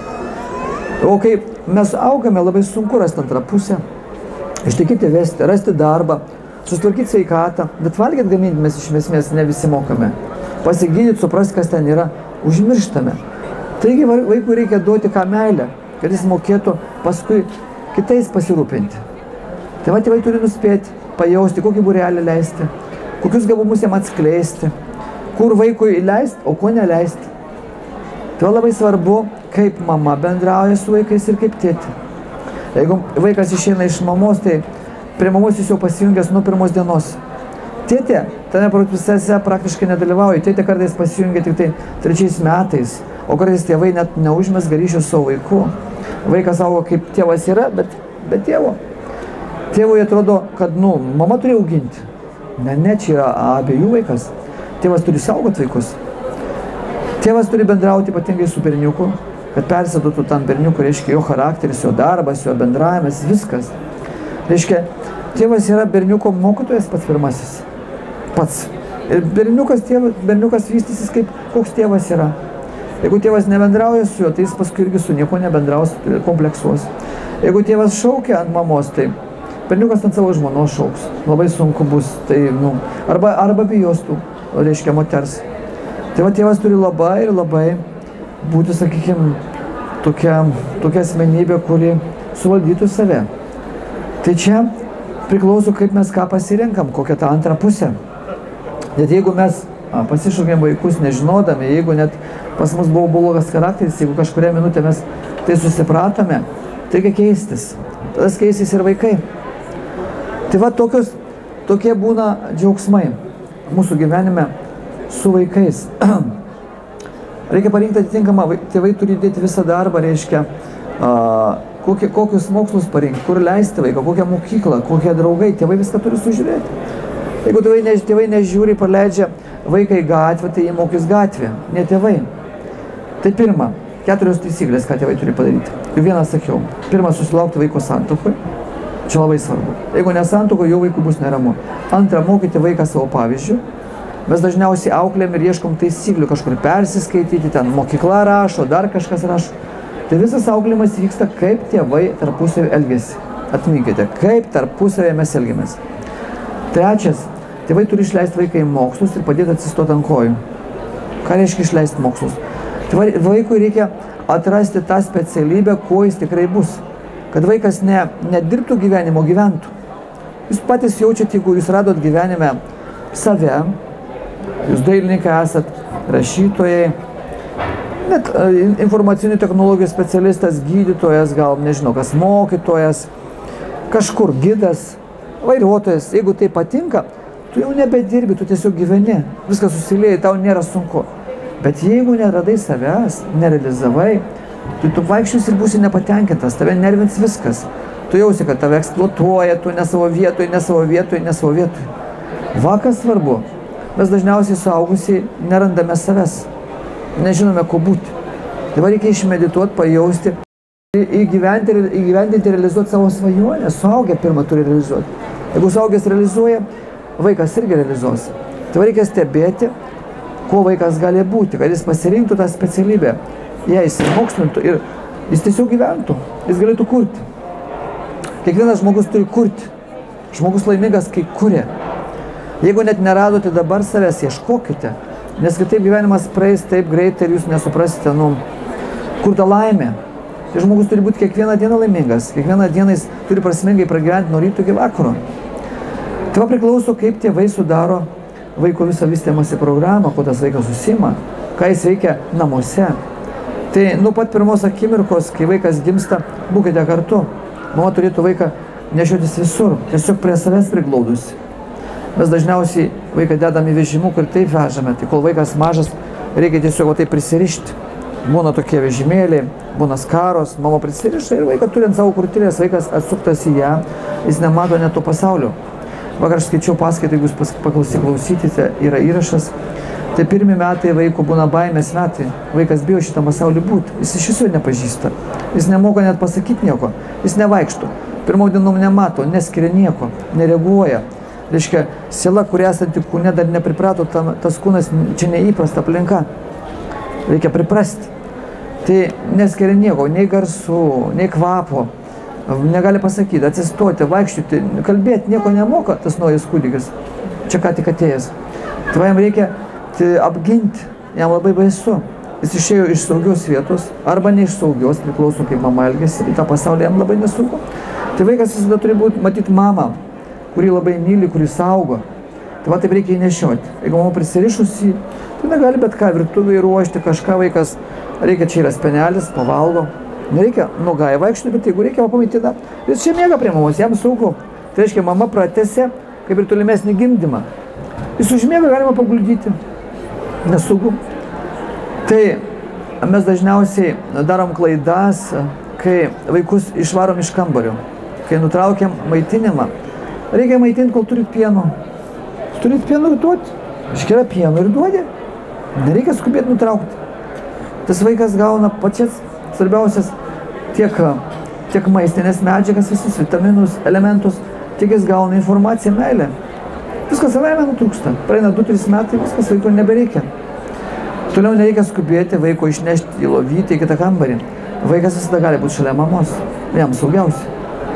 O kai mes augame, labai sunku rasti antrą pusę, ištikyti vesti, rasti darbą, susitvarkyti sveikatą, bet valgyti gaminti mes iš esmės ne visi mokame. Pasigydyti, suprasti, kas ten yra, užmirštame. Taigi vaikui reikia duoti ką meilę, kad jis mokėtų paskui kitais pasirūpinti. Tai va, tėvai turi nuspėti, pajausti, kokį būrelį leisti, kokius gabumus jam atskleisti, kur vaikui įleisti, o ko neleisti. Tai labai svarbu, kaip mama bendrauja su vaikais ir kaip tėtė. Jeigu vaikas išeina iš mamos, tai prie mamos jis jau pasijungęs nuo pirmos dienos. Tėtė tame procese praktiškai nedalyvauja, tėtė kartais pasijungia tik tai trečiais metais, o kartais tėvai net neužmesga ryšio su savo vaiku. Vaikas auga kaip tėvas yra, bet be tėvo. Tėvui atrodo, kad, nu, mama turi auginti. Ne, ne, čia yra abiejų vaikas. Tėvas turi saugoti vaikus. Tėvas turi bendrauti ypatingai su berniuku, kad persėdutų tam berniuku, reiškia, jo charakteris, jo darbas, jo bendravimas, viskas. Reiškia, tėvas yra berniuko mokytojas pats pirmasis. Pats. Ir berniukas, tėvas, berniukas vystysis kaip koks tėvas yra. Jeigu tėvas nebendrauja su juo, tai jis paskui irgi su nieko nebendraus, kompleksuos. Jeigu tėvas šaukia ant mamos, tai berniukas ant savo žmonos šauks. Labai sunku bus, tai, nu, arba, arba bijos tų, reiškia, moters. Tai va, tėvas turi labai ir labai būti, sakykime, tokia, tokia asmenybė, kuri suvaldytų save. Tai čia priklauso, kaip mes ką pasirenkam, kokią tą antrą pusę. Net jeigu mes a, pasišaukėm vaikus nežinodami, jeigu net pas mus buvo blogas charakteris, jeigu kažkuria minutė mes tai susipratome, tai reikia keistis. Tada keistis ir vaikai. Tai va, tokios, tokie būna džiaugsmai mūsų gyvenime su vaikais. Reikia parinkti atitinkamą, tėvai turi dėti visą darbą, reiškia, a, kokie, kokius mokslus parinkti, kur leisti vaiką, kokią mokyklą, kokie draugai, tėvai viską turi sužiūrėti. Jeigu tėvai, ne, tėvai nežiūri, paleidžia vaiką į gatvę, tai jie mokys gatvę, ne tėvai. Tai pirma, keturios taisyklės, ką tėvai turi padaryti. Jau vieną sakiau, pirma, susilaukti vaiko santuokoj, čia labai svarbu. Jeigu nesantuokoj, jau vaikui bus neramu. Antra, mokyti vaiką savo pavyzdžių. Mes dažniausiai auklėm ir ieškom taisyklių, kažkur persiskaityti, ten mokykla rašo, dar kažkas rašo. Tai visas auklėjimas vyksta, kaip tėvai tarpusavį elgiasi. Atminkite, kaip tarpusavį mes elgiamės. Trečias, tėvai turi išleisti vaiką į mokslus ir padėti atsistoti ant kojų. Ką reiškia išleisti mokslus? Tai vaikui reikia atrasti tą specialybę, kuo jis tikrai bus. Kad vaikas ne, nedirbtų gyvenimo, gyventų. Jūs patys jaučiate, jeigu jūs radot gyvenime save, jūs dailininkai esat, rašytojai, net informacinių technologijų specialistas, gydytojas, gal nežinau, kas mokytojas, kažkur gidas, vairuotojas. Jeigu tai patinka, tu jau nebedirbi, tu tiesiog gyveni, viskas susilieja, tau nėra sunku. Bet jeigu neradai savęs, nerealizavai, tai tu vaikščius ir būsi nepatenkintas, tave nervins viskas. Tu jausi, kad tave eksploatuoja, tu ne savo vietoj, ne savo vietoj, ne savo vietoj. Va, kas svarbu, mes dažniausiai suaugusiai nerandame savęs, nežinome, ko būti. Dabar reikia išmedituoti, pajausti, įgyventi, įgyvendinti, realizuoti savo svajonę. Suaugę pirmą turi realizuoti. Jeigu suaugęs realizuoja, vaikas irgi realizuos. Tai reikia stebėti, kuo vaikas gali būti, kad jis pasirinktų tą specialybę, ją įsimokslintų ir jis tiesiog gyventų, jis galėtų kurti. Kiekvienas žmogus turi kurti. Žmogus laimingas, kai kuria. Jeigu net neradote dabar savęs, ieškokite, nes kitaip gyvenimas praeis taip greitai ir jūs nesuprasite, nu, kur ta laimė. Tai žmogus turi būti kiekvieną dieną laimingas, kiekvieną dieną jis turi prasmingai pragyventi nuo ryto iki vakaro. Tai va priklauso, kaip tėvai sudaro vaiko visą vystymąsi programą, kuo tas vaikas susima, ką jis veikia namuose. Tai nuo pat pirmos akimirkos, kai vaikas gimsta, būkite kartu. Mama turėtų vaiką nešiotis visur, tiesiog prie savęs priglaudusi. Mes dažniausiai vaiką dedam į vežimuką ir taip vežame. Tai kol vaikas mažas, reikia tiesiog taip prisirišti. Būna tokie vežimėliai, būna skaros, mama prisiriša ir vaiką turi ant savo krūtinės, vaikas atsuktas į ją, jis nemato net to pasaulio. Vakar aš skaičiau paskaitą, jeigu jūs paklausykite, yra įrašas. Tai pirmi metai vaiko būna baimės metai. Vaikas bijo šitą pasaulį būti. Jis iš viso nepažįsta. Jis nemoka net pasakyti nieko. Jis nevaikšto. Pirmom dienom nemato, neskiria nieko, nereaguoja. Reiškia, siela, kuri esanti kūne, dar nepriprato, tam, tas kūnas čia neįprasta aplinka. Reikia priprasti. Tai neskiria nieko, nei garsų, nei kvapo. Negali pasakyti, atsistoti, vaikščioti, kalbėti, nieko nemoka tas naujas kūdikis. Čia ką tik atėjęs. Tai jam reikia apginti, jam labai baisu. Jis išėjo iš saugios vietos, arba ne iš saugios, priklauso kaip mama elgėsi, į tą pasaulį jam labai nesunku. Tai vaikas visada turi būti, matyti mamą, kurį labai myli, kurį saugo. Tai va taip reikia įnešioti. Jeigu mama prisirišusi, tai negali bet ką virtuvėje ruošti, kažką vaikas, reikia čia yra spenelis, pavalgo. Nereikia nuogai vaikščioti, bet jeigu reikia pamaitina, jis čia miega prie mamos, jam saugu. Tai reiškia, mama pratęsia kaip ir tolimesnį gimdymą. Jis užmiega, galima paguldyti. Nesaugu. Tai mes dažniausiai darom klaidas, kai vaikus išvarom iš kambario, kai nutraukiam maitinimą. Reikia maitinti, kol turit pieno. Turit pieno ir duoti. Iškeria pieno ir duodi. Nereikia skubėti nutraukti. Tas vaikas gauna pačias svarbiausias tiek, tiek maistinės medžiagas, visus vitaminus, elementus, tiek jis gauna informaciją, meilę. Viskas savaime nutrūksta. Praeina du tris metai, viskas vaiko nebereikia. Toliau nereikia skubėti vaiko išnešti į lovytę, į kitą kambarį. Vaikas visada gali būti šalia mamos. Jam saugiausia.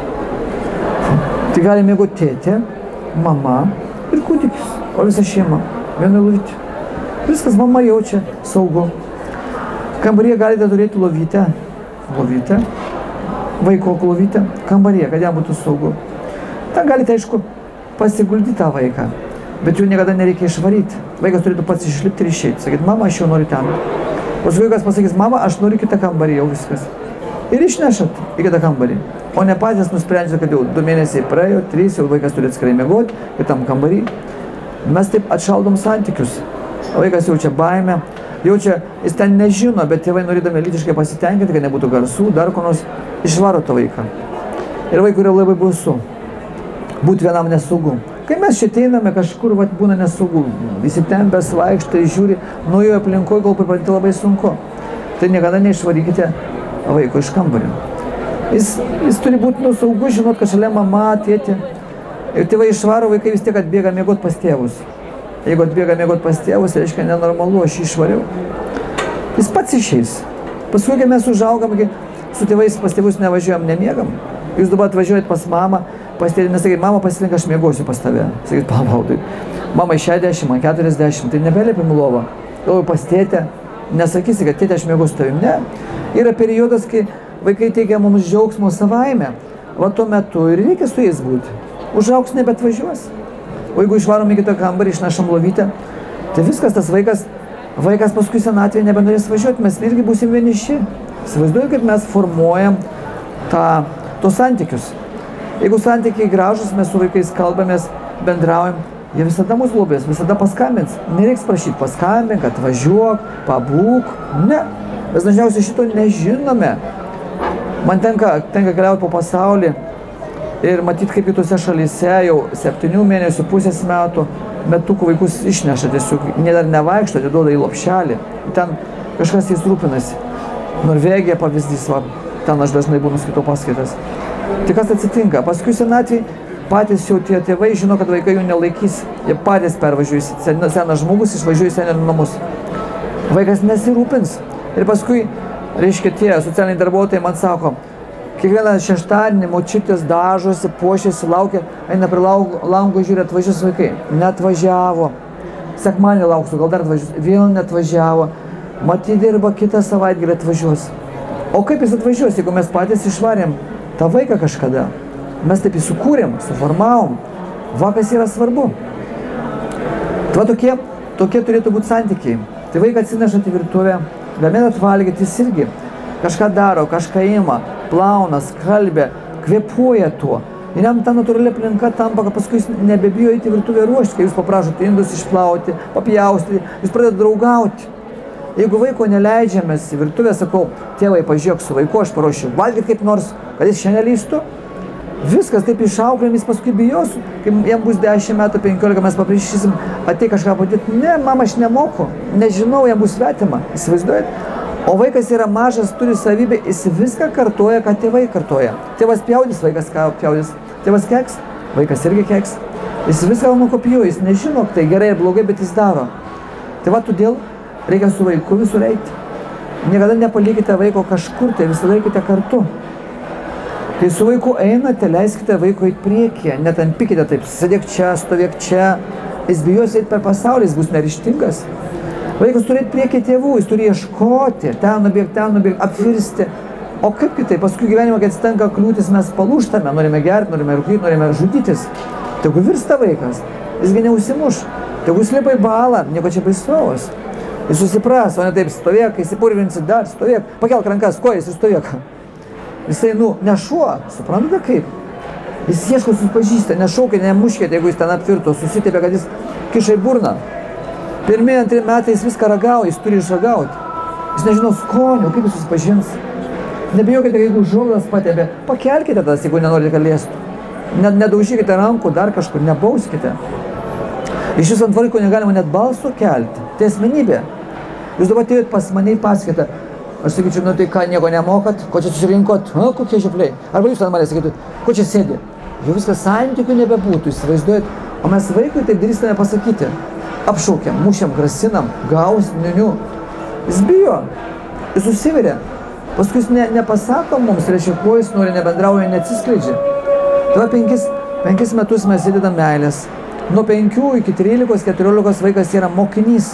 Tai gali mėgoti tėtė, mama ir kūdikis, o visa šeima. Viena lovytė. Viskas mama jaučia saugu. Kambaryje galite turėti lovytę, lovytę, vaiko lovytę, kambaryje, kad jam būtų saugu. Ten galite, aišku, pasiguldyti tą vaiką, bet jų niekada nereikia išvaryti. Vaikas turėtų pats išlipti ir išeiti. Sakyt, mama, aš jau noriu ten. Paskui vaikas pasakys, mama, aš noriu kitą kambarį, jau viskas. Ir išnešat į kitą kambarį. O ne patys nusprendžia, kad jau du mėnesiai praėjo, trys, jau vaikas turi atskirai miegoti kitam kambarį. Mes taip atšaldom santykius. Vaikas jaučia baimę, jaučia, jis ten nežino, bet tėvai norėdami lytiškai pasitenkinti, kad nebūtų garsų, dar ko nors išvaro tą vaiką. Ir vaikui yra labai baisu. Būti vienam nesaugu. Kai mes čia ateiname, kažkur vat, būna nesaugu, visi tempės, vaikštai, žiūri, nuo jo aplinkoje gal pripranti labai sunku. Tai niekada neišvarykite vaiko iš kambario. Jis, jis turi būti nu, saugu, žinot, kad šalia mama, tėtė. Ir tėvai išvaro, vaikai vis tiek atbėga miegoti pas tėvus. Jeigu atbėga miegoti pas tėvus, reiškia nenormalu, aš jį išvariau. Jis pats išeis. Paskui, kai mes užaugam, su tėvais pas tėvus nevažiuojam, nemiegam. Jūs dabar atvažiuojat pas mamą, pas tėvį, nesakyti, mama pasirink, aš miegosiu pas tave. Sakyti, palauk, tai mama šešiasdešimt, man keturiasdešimt, tai nebelėpim lovą. Jau pas tėtę, nesakysi, kad tėtė aš miegosiu tavim, ne. Yra periodas, kai vaikai teikia mums džiaugsmo savaime, va tuo metu ir reikia su jais būti. Užaugs nebetvažiuos. O jeigu išvarom į kitą kambarį, išnešam lovytę, tai viskas tas vaikas Vaikas paskui senatvėje nebenorės važiuoti, mes irgi būsim vieniši. Įsivaizduoju, kad mes formuojam tą, tos santykius. Jeigu santykiai gražus, mes su vaikais kalbamės, bendraujam, jie visada mus globės, visada paskambins. Nereiks prašyti, paskambink, atvažiuok, pabūk. Ne, mes dažniausiai šito nežinome. Man tenka, tenka keliauti po pasaulį ir matyti, kaip kitose šalyse jau septynių mėnesių, pusės metų metukų vaikus išneša tiesiog, jie dar nevaikšto, jie duoda į lopšelį. Ten kažkas jais rūpinasi. Norvegija pavyzdys, va, ten aš dažnai būnu skaitau paskaitas. Tai kas atsitinka? Paskui senatvėj patys jau tie tėvai žino, kad vaikai jų nelaikys. Jie patys pervažiuoja, senas žmogus išvažiuoja į senelių namus. Vaikas nesirūpins. Ir paskui, reiškia, tie socialiniai darbuotojai man sako, kiekvieną šeštadienį močiutės dažosi, puošiasi, laukia, eina prie lango žiūri, atvažiuos vaikai. Neatvažiavo. Sekmadienį lauksiu, gal dar atvažiuos. Vėl neatvažiavo. Matyt, dirba kitą savaitgalį atvažiuos. O kaip jis atvažiuos, jeigu mes patys išvarėm tą vaiką kažkada? Mes taip jį sukūrėm, suformavom. Vakas yra svarbu. Tai va tokie, tokie turėtų būti santykiai. Tai vaiką atsineša į virtuvę, gamina valgyti, jis irgi kažką daro, kažką ima, plauna, skalbia, kvėpuoja tuo. Ir jam ta natūrali aplinka tampa, kad paskui jis nebebijo įti virtuvę ruošti, kai jūs paprašote indus išplauti, papjaustyti, jūs pradedate draugauti. Jeigu vaiko neleidžiamės į virtuvę, sakau, tėvai, pažiūrėk su vaiku, aš paruošiu valgyti kaip nors, kad jis šiandien leistų. Viskas taip išauklėm, jis paskui bijos, kai jam bus dešimt metų, penkiolika, mes paprašysim, atei kažką padėti. Ne, mama, aš nemoku, nežinau, jam bus svetima, įsivaizduojat? O vaikas yra mažas, turi savybę, jis viską kartoja, ką tėvai kartoja. Tėvas pjaudys, vaikas ką pjaudys. Tėvas keks, vaikas irgi keks. Jis viską nukopijuoja, jis nežino, tai gerai ir blogai, bet jis daro. Tai va, todėl reikia su vaiku visur eiti. Niekada nepalikite vaiko kažkur, tai visą laikite kartu. Kai su vaiku einate, leiskite vaiko eiti priekyje, netampykite taip, sėdėk čia, stovėk čia. Jis bijos eiti per pasaulį, jis bus neryžtingas. Vaikas turi eiti priekyje tėvų, jis turi ieškoti, ten nubėgti, ten nubėgti, apvirsti. O kaip kitaip, paskui gyvenime, kai atsitinka kliūtis, mes palūžtame, norime gerti, norime rūkyti, norime žudytis. Tegu virsta vaikas, jisgi neužsimuš, tegu slipa į balą, nieko čia baisaus. Jis susipras, o ne taip, stovėk, įsipurvinsi dar, stovėk, pakelk rankas, kojas ir stovėk. Jisai, nu, ne šuo, suprantate kaip? Jis ieško susipažįsta, nešaukite, nemuškite, jeigu jis ten apvirto, susitėpė, kad jis kiša į burną. Pirmieji antri metai jis viską ragauja, jis turi išragauti. Jis nežino skonio, kaip jis susipažins. Nebijokite, jeigu žulas patėbė, pakelkite tas, jeigu nenorite, kad liestų. Nedaužykite rankų, dar kažkur, nebauskite. Iš vis ant vaiko negalima net balso kelti. Tai asmenybė. Jūs dabar atėjot pas mane į paskaitą. Aš sakyčiau, nu tai ką, nieko nemokat, ko čia susirinkot, o, kokie žiapliai. Arba jūs ant mane sakytų, ko čia sėdi. Jau viskas santykių nebebūtų, įsivaizduojat. O mes vaikui taip drįstame pasakyti. Apšaukiam, mušiam, grasinam, gaus, niuniu. Jis bijo, jis susiveria. Paskui jis ne, nepasako mums, reiškia, kuo jis nori, nebendrauja, neatsiskleidžia. Tai va penkis, penkis metus mes įdedam meilės. Nuo penkių iki trylikos, keturiolikos vaikas yra mokinys.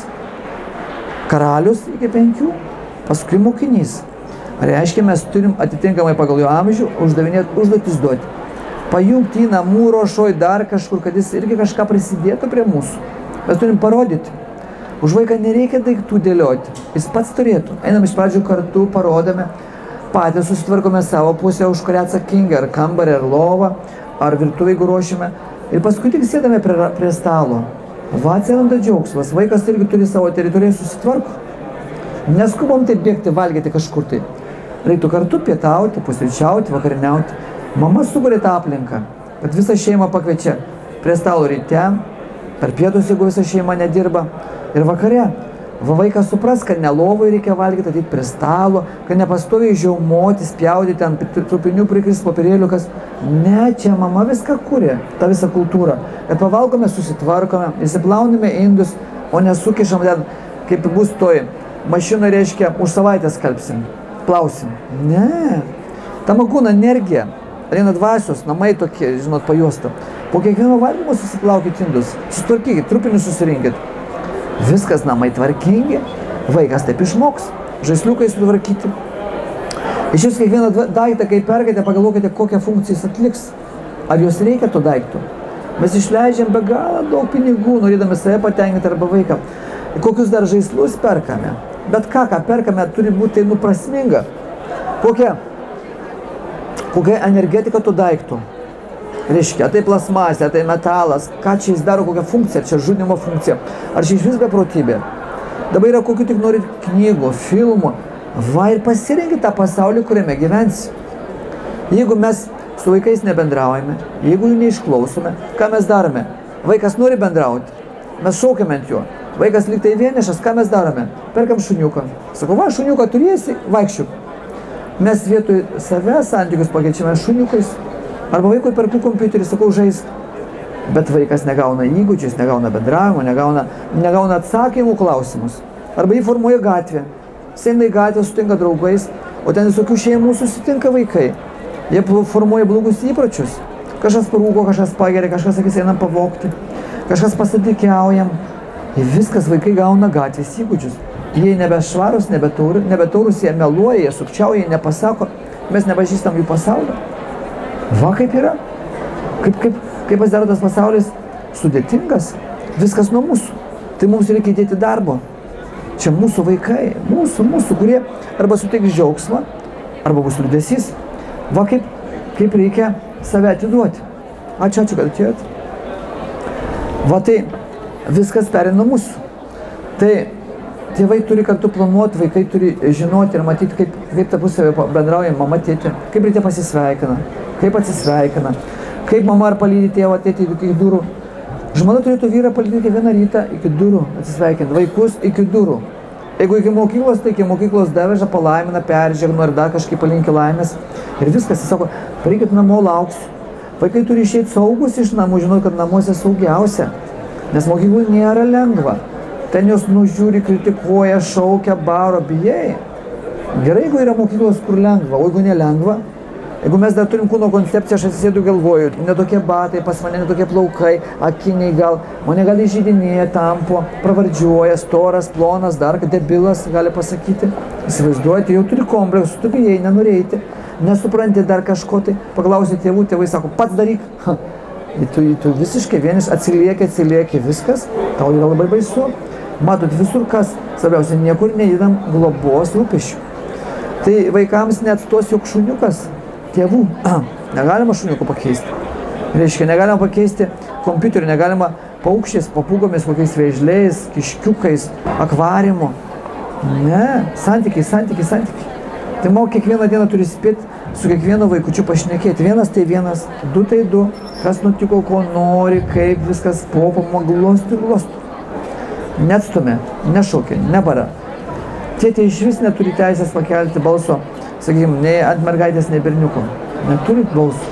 Karalius iki penkių, paskui mokinys. Reiškia, mes turim atitinkamai pagal jo amžių uždavinėti, užduotis duoti. Pajungti į namų ruošoj dar kažkur, kad jis irgi kažką prisidėtų prie mūsų. Mes turim parodyti. Už vaiką nereikia daiktų dėlioti. Jis pats turėtų. Einam iš pradžių kartu, parodame. Patys susitvarkome savo pusę, už kurią atsakingi, ar kambarį, ar lovą, ar virtuvę, jeigu ruošime. Ir paskui tik sėdame prie, prie stalo. Va, atsiranda džiaugsmas. Vaikas irgi turi savo teritoriją, susitvarko. Neskubom taip bėgti, valgyti kažkur tai. Reiktų kartu pietauti, pusryčiauti, vakariniauti. Mama sukuria tą aplinką, kad visą šeimą pakviečia prie stalo ryte, per pietus, jeigu visa šeima nedirba, ir vakare. Va, vaikas supras, kad ne lovai reikia valgyti, ateiti prie stalo, kad nepastoviai žiaumoti, spjaudyti ten trupinių prikris popierėliukas. Ne, čia mama viską kūrė, tą visą kultūrą. Kad pavalgome, susitvarkome, įsiplaunime indus, o nesukišam ten, kaip bus toj mašina, reiškia, už savaitę skalbsim, plausim. Ne, tam kūna energija, ateina dvasios, namai tokie, žinot, pajuosta. Po kiekvieno valgymo susiplaukit indus, sutvarkykit, trupinius susirinkit. Viskas namai tvarkingi, vaikas taip išmoks, žaisliukai sutvarkyti. Iš jūs kiekvieną daiktą, kai perkate, pagalvokite, kokią funkciją jis atliks. Ar jos reikia to daiktų? Mes išleidžiam be galo daug pinigų, norėdami save patenkinti arba vaiką. kokius dar žaislus perkame. Bet ką, ką perkame, turi būti tai nuprasminga. Kokia, kokia energetika to daikto. Reiškia, tai plasmasė, tai metalas, ką čia jis daro, kokią funkciją, čia žudimo funkcija. Ar čia iš vis beprotybė? Dabar yra kokių tik norit knygų, filmų. Va ir pasirenki tą pasaulį, kuriame gyvensi. Jeigu mes su vaikais nebendraujame, jeigu jų neišklausome, ką mes darome? Vaikas nori bendrauti, mes šaukiame ant jo. Vaikas lyg tai vienišas, ką mes darome? Perkam šuniuką. Sakau, va, šuniuką turėsi, vaikščiuk. Mes vietoj save santykius pakeičiame šuniukais. Arba vaikui perku kompiuterį, sakau, žaisk. Bet vaikas negauna įgūdžius, negauna bendravimo, negauna, negauna atsakymų klausimus. Arba jį formuoja gatvė. Sėna į gatvę, sutinka draugais, o ten visokių šeimų susitinka vaikai. Jie formuoja blogus įpročius. Kažkas parūko, kažkas pageria, kažkas sakys, einam pavogti, kažkas pasadikiaujam. Ir viskas vaikai gauna gatvės įgūdžius. Jie nebešvarus, nebetaurus, jie meluoja, jie sukčiauja, jie nepasako. Mes nepažįstam jų pasaulio. Va kaip yra. Kaip, kaip, kaip pasidaro tas pasaulis sudėtingas. Viskas nuo mūsų. Tai mums reikia įdėti darbo. Čia mūsų vaikai, mūsų, mūsų, kurie arba suteiks džiaugsmą, arba bus liūdesys. Va kaip, kaip reikia save atiduoti. Ačiū, ačiū, kad atėjot. Va tai viskas perina mūsų. Tai tėvai turi kartu planuoti, vaikai turi žinoti ir matyti, kaip, kaip tarpusavy bendrauja mama, tėtė, kaip ryte pasisveikina, kaip atsisveikina, kaip mama ar palydi tėvą, tėtį iki durų. Žmona turėtų vyrą palydėti kiekvieną rytą iki durų, atsisveikinti, vaikus iki durų. Jeigu iki mokyklos, tai iki mokyklos daveža, palaimina, peržegno ir dar kažkaip palinki laimės. Ir viskas, jis sako, pareikit namo, lauksiu. Vaikai turi išeiti saugus iš namų, žinot, kad namuose saugiausia. Nes mokyklų nėra lengva. Ten jos nužiūri, kritikuoja, šaukia, baro, bijai. Gerai, jeigu yra mokyklos, kur lengva, o jeigu nelengva, jeigu mes dar turim kūno koncepciją, aš atsisėdu galvoju, netokie batai, pas mane netokie plaukai, akiniai gal, mane gali žydinėje, tampo, pravardžiuoja, storas, plonas, dar debilas, gali pasakyti. Įsivaizduojate, jau turi kompleksų, tu bijai, nenorėti, nesupranti dar kažko, tai paklausi tėvų, tėvai sako, pats daryk. Tu, tu visiškai vienis atsilieki, atsilieki, viskas, tau yra labai baisu. Matot, visur kas, svarbiausia, niekur neįdam globos rūpesčių. Tai vaikams net tos jog šuniukas tėvų. Negalima šuniukų pakeisti. Reiškia, negalima pakeisti kompiuterių, negalima paukščiais, papūgomis, kokiais vėžliais, kiškiukais, akvariumu. Ne, santykiai, santykiai, santykiai. Tai mau kiekvieną dieną turi spėti su kiekvienu vaikučiu pašnekėti. Vienas tai vienas, du tai du, kas nutiko, ko nori, kaip viskas popama, glostų, glostų. Neatstumė, nešaukia, nebara. Tėtė iš vis neturi teisės pakelti balso, sakykime, nei ant mergaitės, nei berniuko. Neturit balso.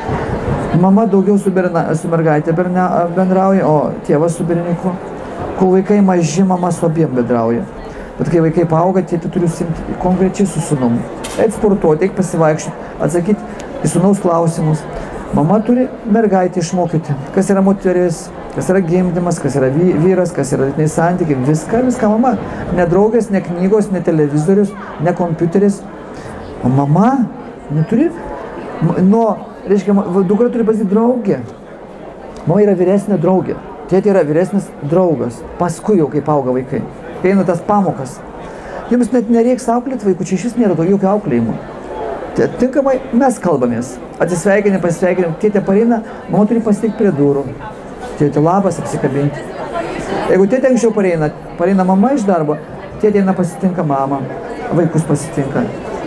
Mama daugiau su, berna, su mergaitė berna, bendrauja, o tėvas su berniuku. Kol vaikai maži, mama su abiem bendrauja. Bet kai vaikai paauga, tėtė turi užsiimti konkrečiai su sūnumu. Eit sportuoti, eik pasivaikščioti, atsakyti į sūnaus klausimus. Mama turi mergaitę išmokyti, kas yra moteris, kas yra gimdymas, kas yra vyras, kas yra lytiniai santykiai, viską, viską mama. Ne draugės, ne knygos, ne televizorius, ne kompiuteris. O mama neturi, nuo, reiškia, dukra turi pasakyti draugė. Mama yra vyresnė draugė, tėtė yra vyresnis draugas, paskui jau kaip auga vaikai. Kai eina tas pamokas. Jums net nereiks auklėti vaikų, čia iš vis nėra jokio auklėjimo. Tinkamai mes kalbamės, atsisveikinę, pasisveikinę, tėtė pareina, mama turi pasitikti prie durų. Tėtė labas, apsikabinti. Jeigu tėtė anksčiau pareina, pareina mama iš darbo, tėtė eina pasitinka mamą, vaikus pasitinka.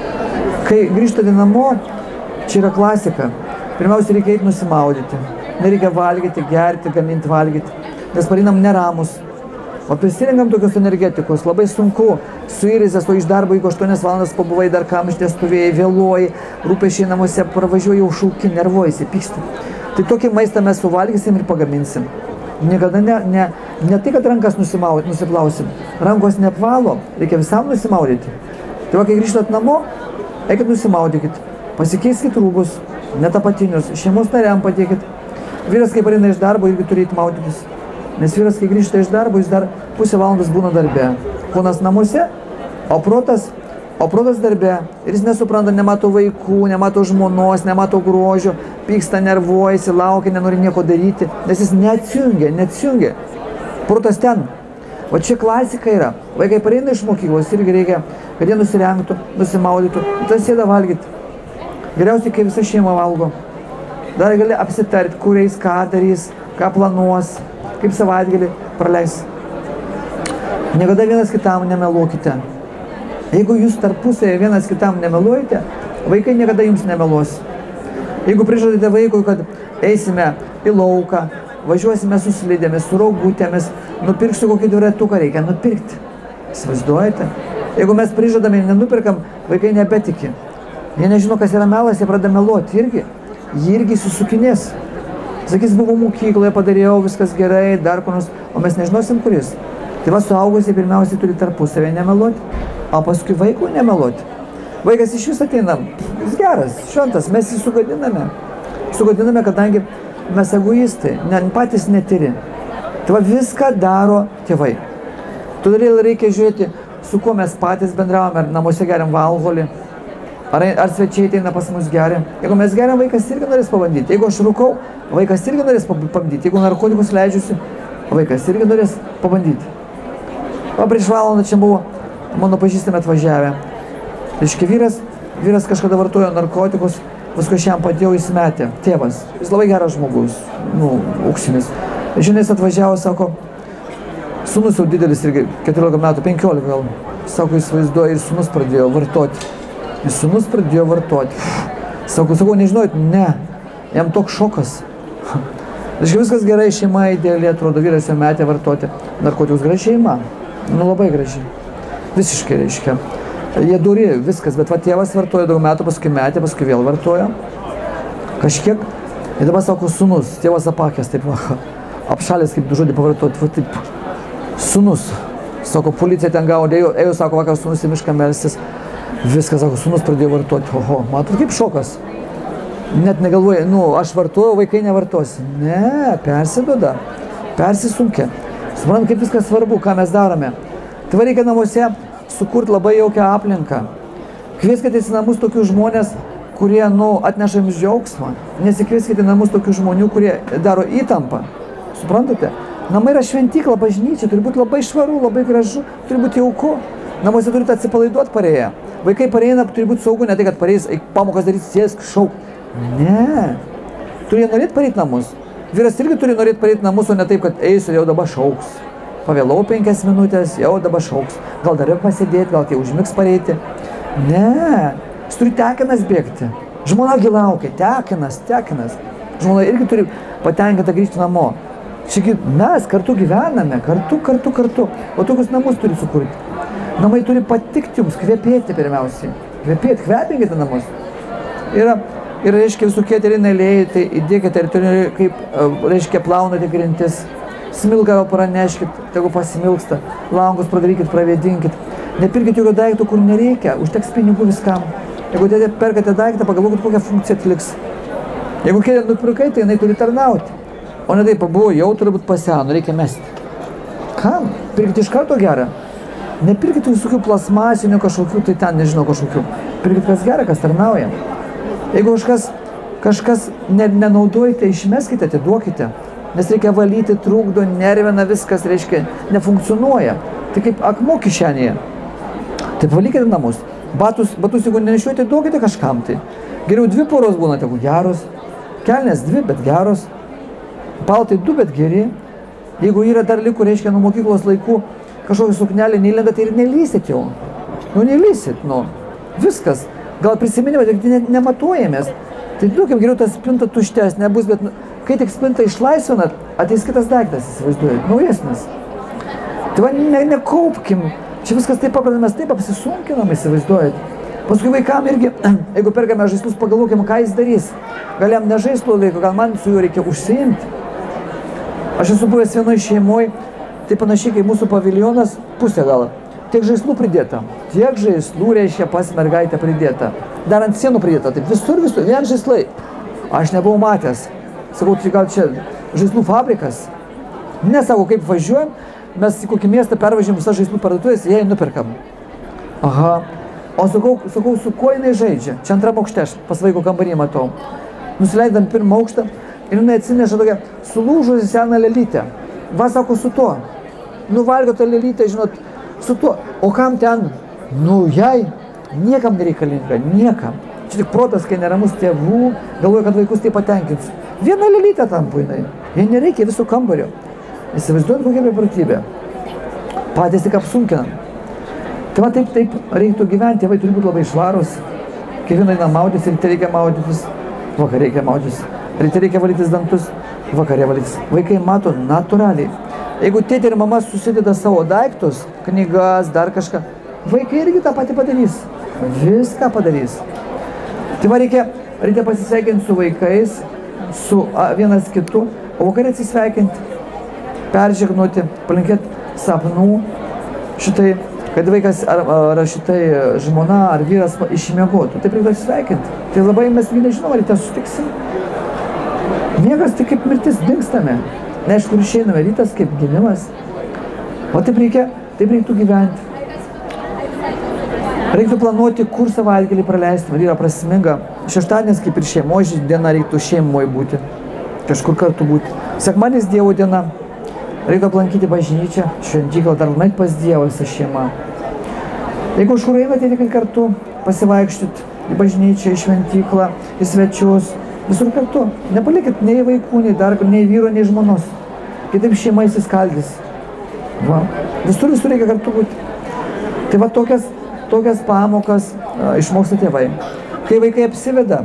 Kai grįžtate namo, čia yra klasika. Pirmiausia, reikia eiti nusimaudyti. Nereikia valgyti, gerti, gaminti, valgyti, nes pareinam neramus. O prisirinkam tokios energetikos, labai sunku, suirizęs, o iš darbo, jeigu aštuonias valandas pabuvai, dar kamštė stovėjai, vėluoji, rūpešiai namuose, pravažiuoji, jau šauki, nervuojasi, pyksti. Tai tokį maistą mes suvalgysim ir pagaminsim. Niekada ne, ne, ne tai, kad rankas nusimaudyti, nusiplausim. Rankos neapvalo, reikia visam nusimaudyti. Tai va, kai grįžtat namo, eikit nusimaudykit, pasikeiskit rūbus, netapatinius, šeimos nariam padėkit. Vyras, kai pareina iš darbo, irgi turi eiti maudytis. Nes vyras, kai grįžta iš darbo, jis dar pusę valandos būna darbe. Kūnas namuose, o protas, o protas darbe. Ir jis nesupranta, nemato vaikų, nemato žmonos, nemato grožio, pyksta, nervuojasi, laukia, nenori nieko daryti. Nes jis neatsijungia, neatsijungia. Protas ten. O čia klasika yra. Vaikai pareina iš mokyklos irgi reikia, kad jie nusirengtų, nusimaudytų, tas sėda valgyti. Geriausiai, kai visa šeima valgo. Dar gali apsitarti, kur eis, ką darys, ką planuos, kaip savaitgalį praleis. Niekada vienas kitam nemeluokite. Jeigu jūs tarpusėje vienas kitam nemeluojate, vaikai niekada jums nemeluos. Jeigu prižadate vaikui, kad eisime į lauką, važiuosime su slidėmis, su raugutėmis, nupirksiu kokį dviratuką, reikia nupirkti. Įsivaizduojate? Jeigu mes prižadame ir nenupirkam, vaikai nebetiki. Jie nežino, kas yra melas, jie pradeda meluoti irgi. Jie irgi susukinės. Sakys, buvo mokykloje, padarėjau, viskas gerai, dar ko nors, o mes nežinosim, kuris. Tai va, suaugusiai pirmiausiai turi tarpusavę nemeluoti, o paskui vaikų nemeluoti. Vaikas iš vis ateina, jis geras, šventas, mes jį sugadiname. Sugadiname, kadangi mes egoistai, ne, patys netyri. Tai va, viską daro tėvai. Todėl reikia žiūrėti, su kuo mes patys bendravome, ar namuose geriam alkoholį, ar, ar svečiai ateina pas mus geria. Jeigu mes geriam, vaikas irgi norės pabandyti. Jeigu aš rūkau, vaikas irgi norės pabandyti. Jeigu narkotikus leidžiusi, vaikas irgi norės pabandyti. O prieš valandą čia buvo mano pažįstami atvažiavę. Reiškia, vyras, vyras kažkada vartojo narkotikus, paskui aš jam padėjau, jis metė. Tėvas, jis labai geras žmogus, nu, auksinis. Žinai, jis atvažiavo, sako, sūnus jau didelis irgi, keturiolika metų, penkiolika gal. Sako, jis vaizduoja ir sūnus pradėjo vartoti. Jis sūnus pradėjo vartoti. Sako, sako, nežinojot, ne, jam toks šokas. Reiškia, viskas gerai, šeima idealiai atrodo, vyras jau metė vartoti narkotikus, graži šeima. Nu, labai graži. Visiškai, reiškia. Jie duri, viskas, bet va, tėvas vartoja daug metų, paskui metė, paskui vėl vartoja. Kažkiek. Ir dabar sako, sūnus, tėvas apakęs, taip, va, apšalės, kaip žodį pavartoti, va, taip. Sūnus, sako, policija ten gaudė, ėjo, ėjo, sako, vakar sūnus į mišką melstis. Viskas, sako, sūnus pradėjo vartoti. Oho, matot, kaip šokas. Net negalvoja, nu, aš vartoju, vaikai nevartosi. Ne, persiduoda, persisunkia. Suprantam, kaip viskas svarbu, ką mes darome. Tai va, reikia namuose sukurti labai jaukią aplinką. Kvieskite į namus tokius žmonės, kurie, nu, atneša jums džiaugsmą. Nesikvieskite į namus tokių žmonių, kurie daro įtampą. Suprantate? Namai yra šventykla, bažnyčia, turi būti labai švaru, labai gražu, turi būti jauku. Namuose turite atsipalaiduoti parėję. Vaikai pareina, turi būti saugu, ne tai, kad pareis, eik pamokas daryti, sėsk, šauk. Ne. Turi norėti pareiti namus. Vyras irgi turi norėti pareiti namus, o ne taip, kad eisiu, jau dabar šauks. Pavėlau penkias minutės, jau dabar šauks. Gal dar ir pasėdėti, gal kai užmigs pareiti. Ne. Jis turi tekinas bėgti. Žmona gi laukia, tekinas, tekinas. Žmona irgi turi patenkinta grįžti namo. Čiagi mes kartu gyvename, kartu, kartu, kartu. O tokius namus turi sukurti. Namai turi patikti jums, kvepėti pirmiausiai. Kvepėti, kvepinkite namus. Yra, ir reiškia visokie eteriniai aliejai, tai įdėkite eteriniai, kaip, reiškia, plaunate grintis. Smilką gal praneškit, tegu pasimilksta. Langus pradarykit, pravėdinkit. Nepirkit jokio daikto, kur nereikia. Užteks pinigų viskam. Jeigu dėdė perkate daiktą, pagalvokit, kokią funkciją atliks. Jeigu kėdė nupirkai, tai jinai turi tarnauti. O ne taip, pabuvo, jau turi būti paseno, reikia mesti. Kam? Pirkit iš karto gerą. Nepirkit visokių plasmasinių kažkokių, tai ten nežinau kažkokių. Pirkit kas gerą, kas tarnauja. Jeigu kažkas, kažkas ne, nenaudojate, išmeskite, atiduokite. Nes reikia valyti, trukdo, nervina viskas, reiškia, nefunkcionuoja. Tai kaip akmuo kišenėje. Taip valykite namus. Batus, batus jeigu nenešiuojate, duokite kažkam tai. Geriau dvi poros būna, tegu geros. Kelnės dvi, bet geros. Paltai du, bet geri. Jeigu yra dar liko, reiškia, nuo mokyklos laikų kažkokia suknelė neįlenda, tai ir nelysit jau. Nu, nelysit, nu. Viskas. Gal prisiminimai, tai ne, nematuojamės. Tai duokim geriau tas spinta tuštės, nebus, bet kai tik spintą išlaisvinat, ateis kitas daiktas, įsivaizduojat, naujesnis. Tai va, ne, nekaupkim. Čia viskas taip paprasta, mes taip apsisunkinam, įsivaizduojat. Paskui vaikam irgi, jeigu perkame žaislus, pagalvokim, ką jis darys. Gal jam ne žaislo laiko, gal man su juo reikia užsiimti. Aš esu buvęs vienoje šeimoje, tai panašiai kaip mūsų paviljonas, pusė gal. Tiek žaislų pridėta. Tiek žaislų reiškia pas mergaitę pridėta. Dar ant sienų pridėta. Taip visur, visur, vien žaislai. Aš nebuvau matęs. Sakau, tai gal čia žaislų fabrikas? Ne, sako, kaip važiuojam, mes į kokį miestą pervažiam visą žaislų parduotuvės, jei nuperkam. Aha. O sakau, sakau, su kuo jinai žaidžia? Čia antram aukšte, aš pas vaiko kambarį matau. Nusileidam pirmą aukštą ir jinai atsineša tokią sulūžusi seną lelytę. Va, sako, su tuo. nuvalgo tą lėlytę, žinot, su tuo. O kam ten? Nu, jai niekam nereikalinga, niekam. Čia tik protas, kai neramus tėvų, galvoja, kad vaikus tai patenkins. Viena lėlytė tam puinai. Jie nereikia viso kambario. Įsivaizduojant kokia beprotybė. Patys tik apsunkinam. Tai va taip, taip reiktų gyventi, tėvai turi būti labai švarus. Kiekvieną eina maudytis, ryte reikia maudytis, vakar reikia maudytis. Ryte reikia valytis dantus, vakarė valytis. Vaikai mato natūraliai. Jeigu tėtė ir mama susideda savo daiktus, knygas, dar kažką, vaikai irgi tą patį padarys. Viską padarys. Tai va reikia, reikia pasisveikinti su vaikais, su a, vienas kitu, o vakarė atsisveikinti, peržegnuoti, palinkėti sapnų, šitai, kad vaikas ar, ar šitai žmona ar vyras išmiegotų. Taip reikia atsisveikinti. Tai labai mes nežinom, ar ryte susitiksim. Miegas tik kaip mirtis, dingstame. Neaišku, kur išeiname, rytas kaip gimimas. O taip reikia, taip reiktų gyventi. Reiktų planuoti, kur savaitgalį praleisti, man yra prasminga. Šeštadienis kaip ir šeimos diena, reiktų šeimoje būti, kažkur kartu būti. Sekmadienis Dievo diena, reiktų aplankyti bažnyčią, šventyklą, dar nueit pas Dievą visą šeimą. Jeigu kažkur einate, reikia kartu pasivaikščioti į bažnyčią, į šventyklą, į svečius, visur kartu. Nepalikit nei vaikų, nei dar, nei vyro, nei žmonos. Kitaip šeima įsiskaldys. Va. Visur, visur reikia kartu būti. Tai va tokias, tokias pamokas a, išmoksta tėvai. Kai vaikai apsiveda,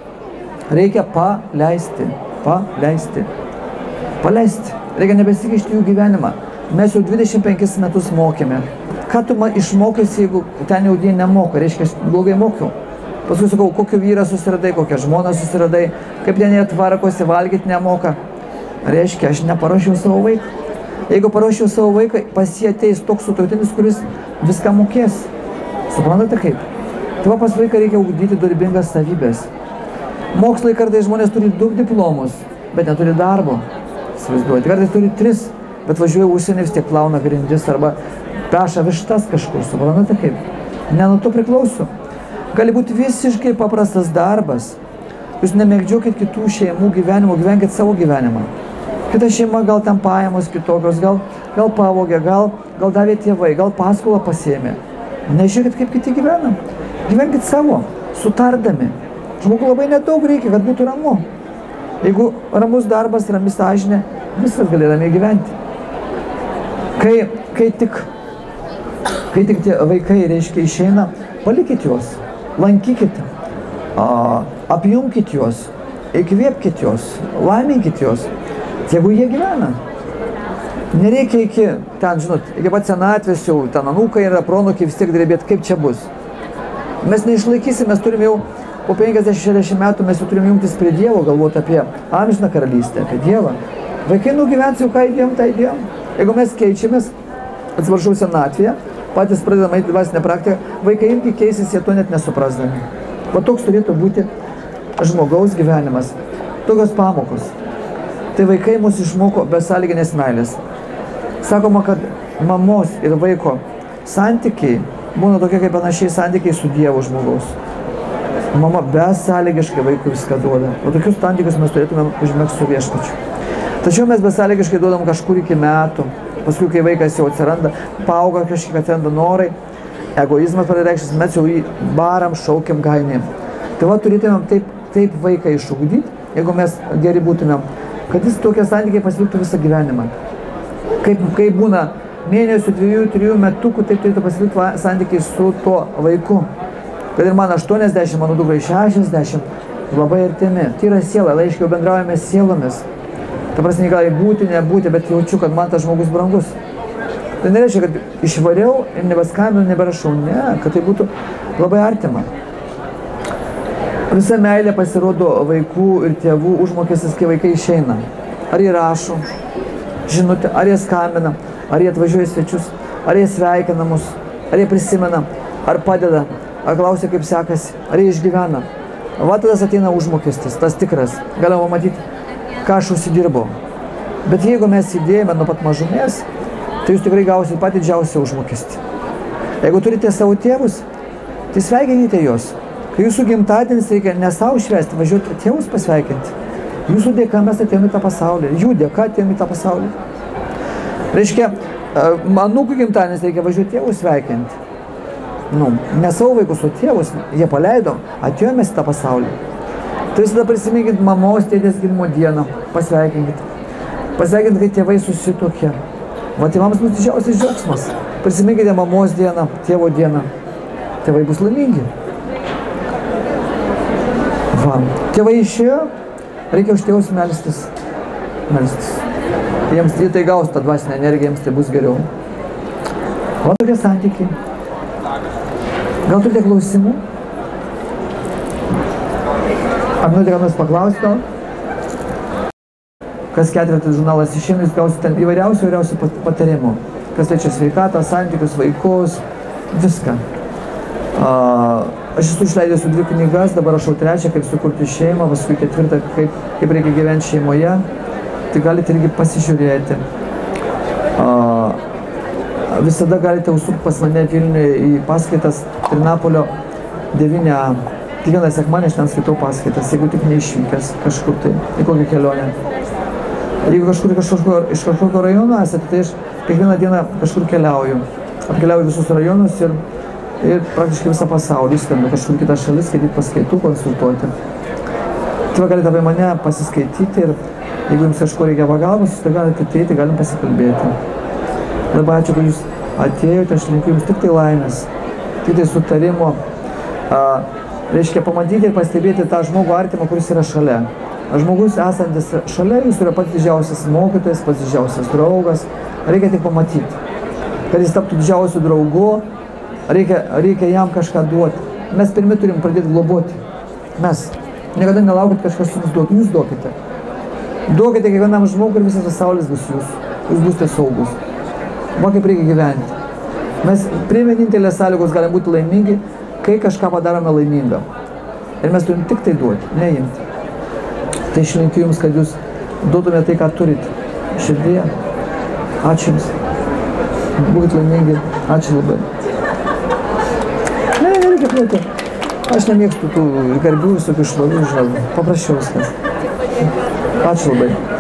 reikia paleisti. Paleisti. Paleisti. Reikia nebesikišti jų gyvenimą. Mes jau dvidešimt penkis metus mokėme. Ką tu man išmokysi, jeigu ten jau jie nemoka? Reiškia, aš blogai mokiau. Paskui sakau, kokį vyrą susiradai, kokią žmoną susiradai, kaip ten jie tvarkosi, valgyti nemoka. Reiškia, aš neparuošiau savo vaiką. Jeigu paruošiau savo vaiką, pas jį ateis toks sutuoktinis, kuris viską mokės. Suprantate kaip? Tai va pas vaiką reikia ugdyti dorybingas savybės. Mokslai kartais žmonės turi daug diplomus, bet neturi darbo. Įsivaizduojate, kartais turi tris, bet važiuoja užsienį, vis tiek plauna grindis arba peša vištas kažkur. Suprantate kaip? Ne nuo to priklauso. Gali būti visiškai paprastas darbas. Jūs nemėgdžiokit kitų šeimų gyvenimo, gyvenkit savo gyvenimą. Kita šeima gal ten pajamos kitokios, gal, gal pavogė, gal, gal davė tėvai, gal paskolą pasiėmė. Nežiūrėkit, kaip kiti gyvena. Gyvenkit savo, sutardami. Žmogų labai nedaug reikia, kad būtų ramu. Jeigu ramus darbas, rami sąžinė, viskas gali ramiai gyventi. Kai, kai tik, kai tik tie vaikai, reiškia, išeina, palikit juos, lankykit, a, apjungkit juos, įkvėpkit juos, laiminkit juos. Jeigu jie gyvena. Nereikia iki, ten, žinot, iki pat senatvės jau, ten anūkai yra pronukiai vis tiek drebėt, kaip čia bus. Mes neišlaikysim, mes turim jau po penkiasdešimt šešiasdešimt metų, mes jau turim jungtis prie Dievo, galvoti apie amžiną karalystę, apie Dievą. Vaikai nugyvens jau ką įdėjom, tą įdėjom. Jeigu mes keičiamės, atsiprašau, senatvėje, patys pradedam eiti dvasinę praktiką, vaikai irgi keisis, jie to net nesuprasdami. O toks turėtų būti žmogaus gyvenimas. Tokios pamokos. Tai vaikai mus išmoko besąlyginės meilės. Sakoma, kad mamos ir vaiko santykiai būna tokie kaip panašiai santykiai su Dievu žmogaus. Mama besąlygiškai vaikui viską duoda. O tokius santykius mes turėtumėm užmegzti su Viešpačiu. Tačiau mes besąlygiškai duodam kažkur iki metų. Paskui, kai vaikas jau atsiranda, paauga kažkiek, atsiranda norai, egoizmas pradėkštis, mes jau jį baram, šaukiam, gainėm. Tai va turėtumėm taip, taip vaiką išugdyti, jeigu mes geri būtumėm, kad jis tokie santykiai pasiliktų visą gyvenimą. Kaip, kaip būna mėnesių, dviejų, trijų metukų, taip turėtų pasilikti santykiai su tuo vaiku. Kad ir man aštuoniasdešimt, mano dukrai šešiasdešimt, labai artimi. Tai yra siela, laiškiai jau bendraujame sielomis. Ta prasme, gali būti, nebūti, bet jaučiu, kad man tas žmogus brangus. Tai nereiškia, kad išvariau ir nebeskambinu, neberašau. Ne, kad tai būtų labai artima. Visa meilė pasirodo vaikų ir tėvų užmokestis, kai vaikai išeina. Ar jie rašo žinutę, ar jie skambina, ar jie atvažiuoja į svečius, ar jie sveikina mus, ar jie prisimena, ar padeda, ar klausia, kaip sekasi, ar jie išgyvena. Va tada ateina užmokestis, tas tikras. Galima matyti, ką aš užsidirbau. Bet jeigu mes įdėjome nuo pat mažumės, tai jūs tikrai gausite patį didžiausią užmokestį. Jeigu turite savo tėvus, tai sveikinkite juos. Kai jūsų gimtadienis reikia ne savo švęsti, važiuoti tėvus pasveikinti. Jūsų dėka mes atėjome į tą pasaulį, jų dėka atėjome į tą pasaulį. Reiškia, anūkų gimtadienis reikia važiuoti tėvus sveikinti. Nu, ne savo vaikus, o tėvus, jie paleido, atėjo mes į tą pasaulį. Tai visada prisiminkit mamos, tėtės gimimo dieną, pasveikinkit. Pasveikinkit, kai tėvai susitokė. Va, tėvams bus didžiausias džiaugsmas. Prisiminkite mamos dieną, tėvo dieną. Tėvai bus laimingi. Va, tėvai išėjo, reikia už tėvus melstis. Melstis. Jiems tai gaus tą dvasinę energiją, jiems tai bus geriau. O tokie santykiai. Gal turite klausimų? Ar norite ką nors paklausti gal? Kas ketvirtas žurnalas išeina, jūs gausite ten įvairiausių, įvairiausių patarimų. Kas liečia sveikatą, santykius, vaikus, viską. Uh, aš esu išleidęs dvi knygas, dabar rašau trečią, kaip sukurti šeimą, paskui ketvirtą, kaip, kaip reikia gyventi šeimoje. Tai galite irgi pasižiūrėti. Uh, visada galite užsukti pas mane Vilniuje į paskaitas Trinapolio devyni A. Kiekvieną sekmadienį aš ten skaitau paskaitas, jeigu tik neišvykęs kažkur tai, į kokią kelionę. Jeigu kažkur, kažkur iš kažkokio rajono esate, tai aš kiekvieną dieną kažkur keliauju. Apkeliauju visus rajonus ir, ir praktiškai visą pasaulį skrendu kažkur kitą šalis, skaityti paskaitų, konsultuoti. Tai va, galite apie mane pasiskaityti ir jeigu jums kažko reikia pagalbos, jūs tai galite ateiti, galim pasikalbėti. Labai ačiū, kad jūs atėjote, aš linkiu jums tik tai laimės, tik tai sutarimo. A, reiškia, pamatyti ir pastebėti tą žmogų artimą, kuris yra šalia. Žmogus esantis šalia, jūs yra pats didžiausias mokytojas, pats didžiausias draugas. Reikia tik pamatyti. Kad jis taptų didžiausiu draugu, reikia, reikia jam kažką duoti. Mes pirmi turim pradėti globoti. Mes. Niekada nelaukit kažkas jums duoti, jūs duokite. Duokite kiekvienam žmogui ir visas pasaulis bus jūsų. Jūs būsite saugus. Va kaip reikia gyventi. Mes prie vienintelės sąlygos galime būti laimingi, kai kažką padarome laimingą. Ir mes turim tik tai duoti, neimti. Tai aš linkiu jums, kad jūs duotumėte tai, ką turite širdyje. Ačiū jums. Būkit laimingi. Ačiū labai. Ne, nereikia plėti. Aš nemėgstu tų garbių visokių šlovių, žinau. Paprasčiau viskas. Ačiū labai.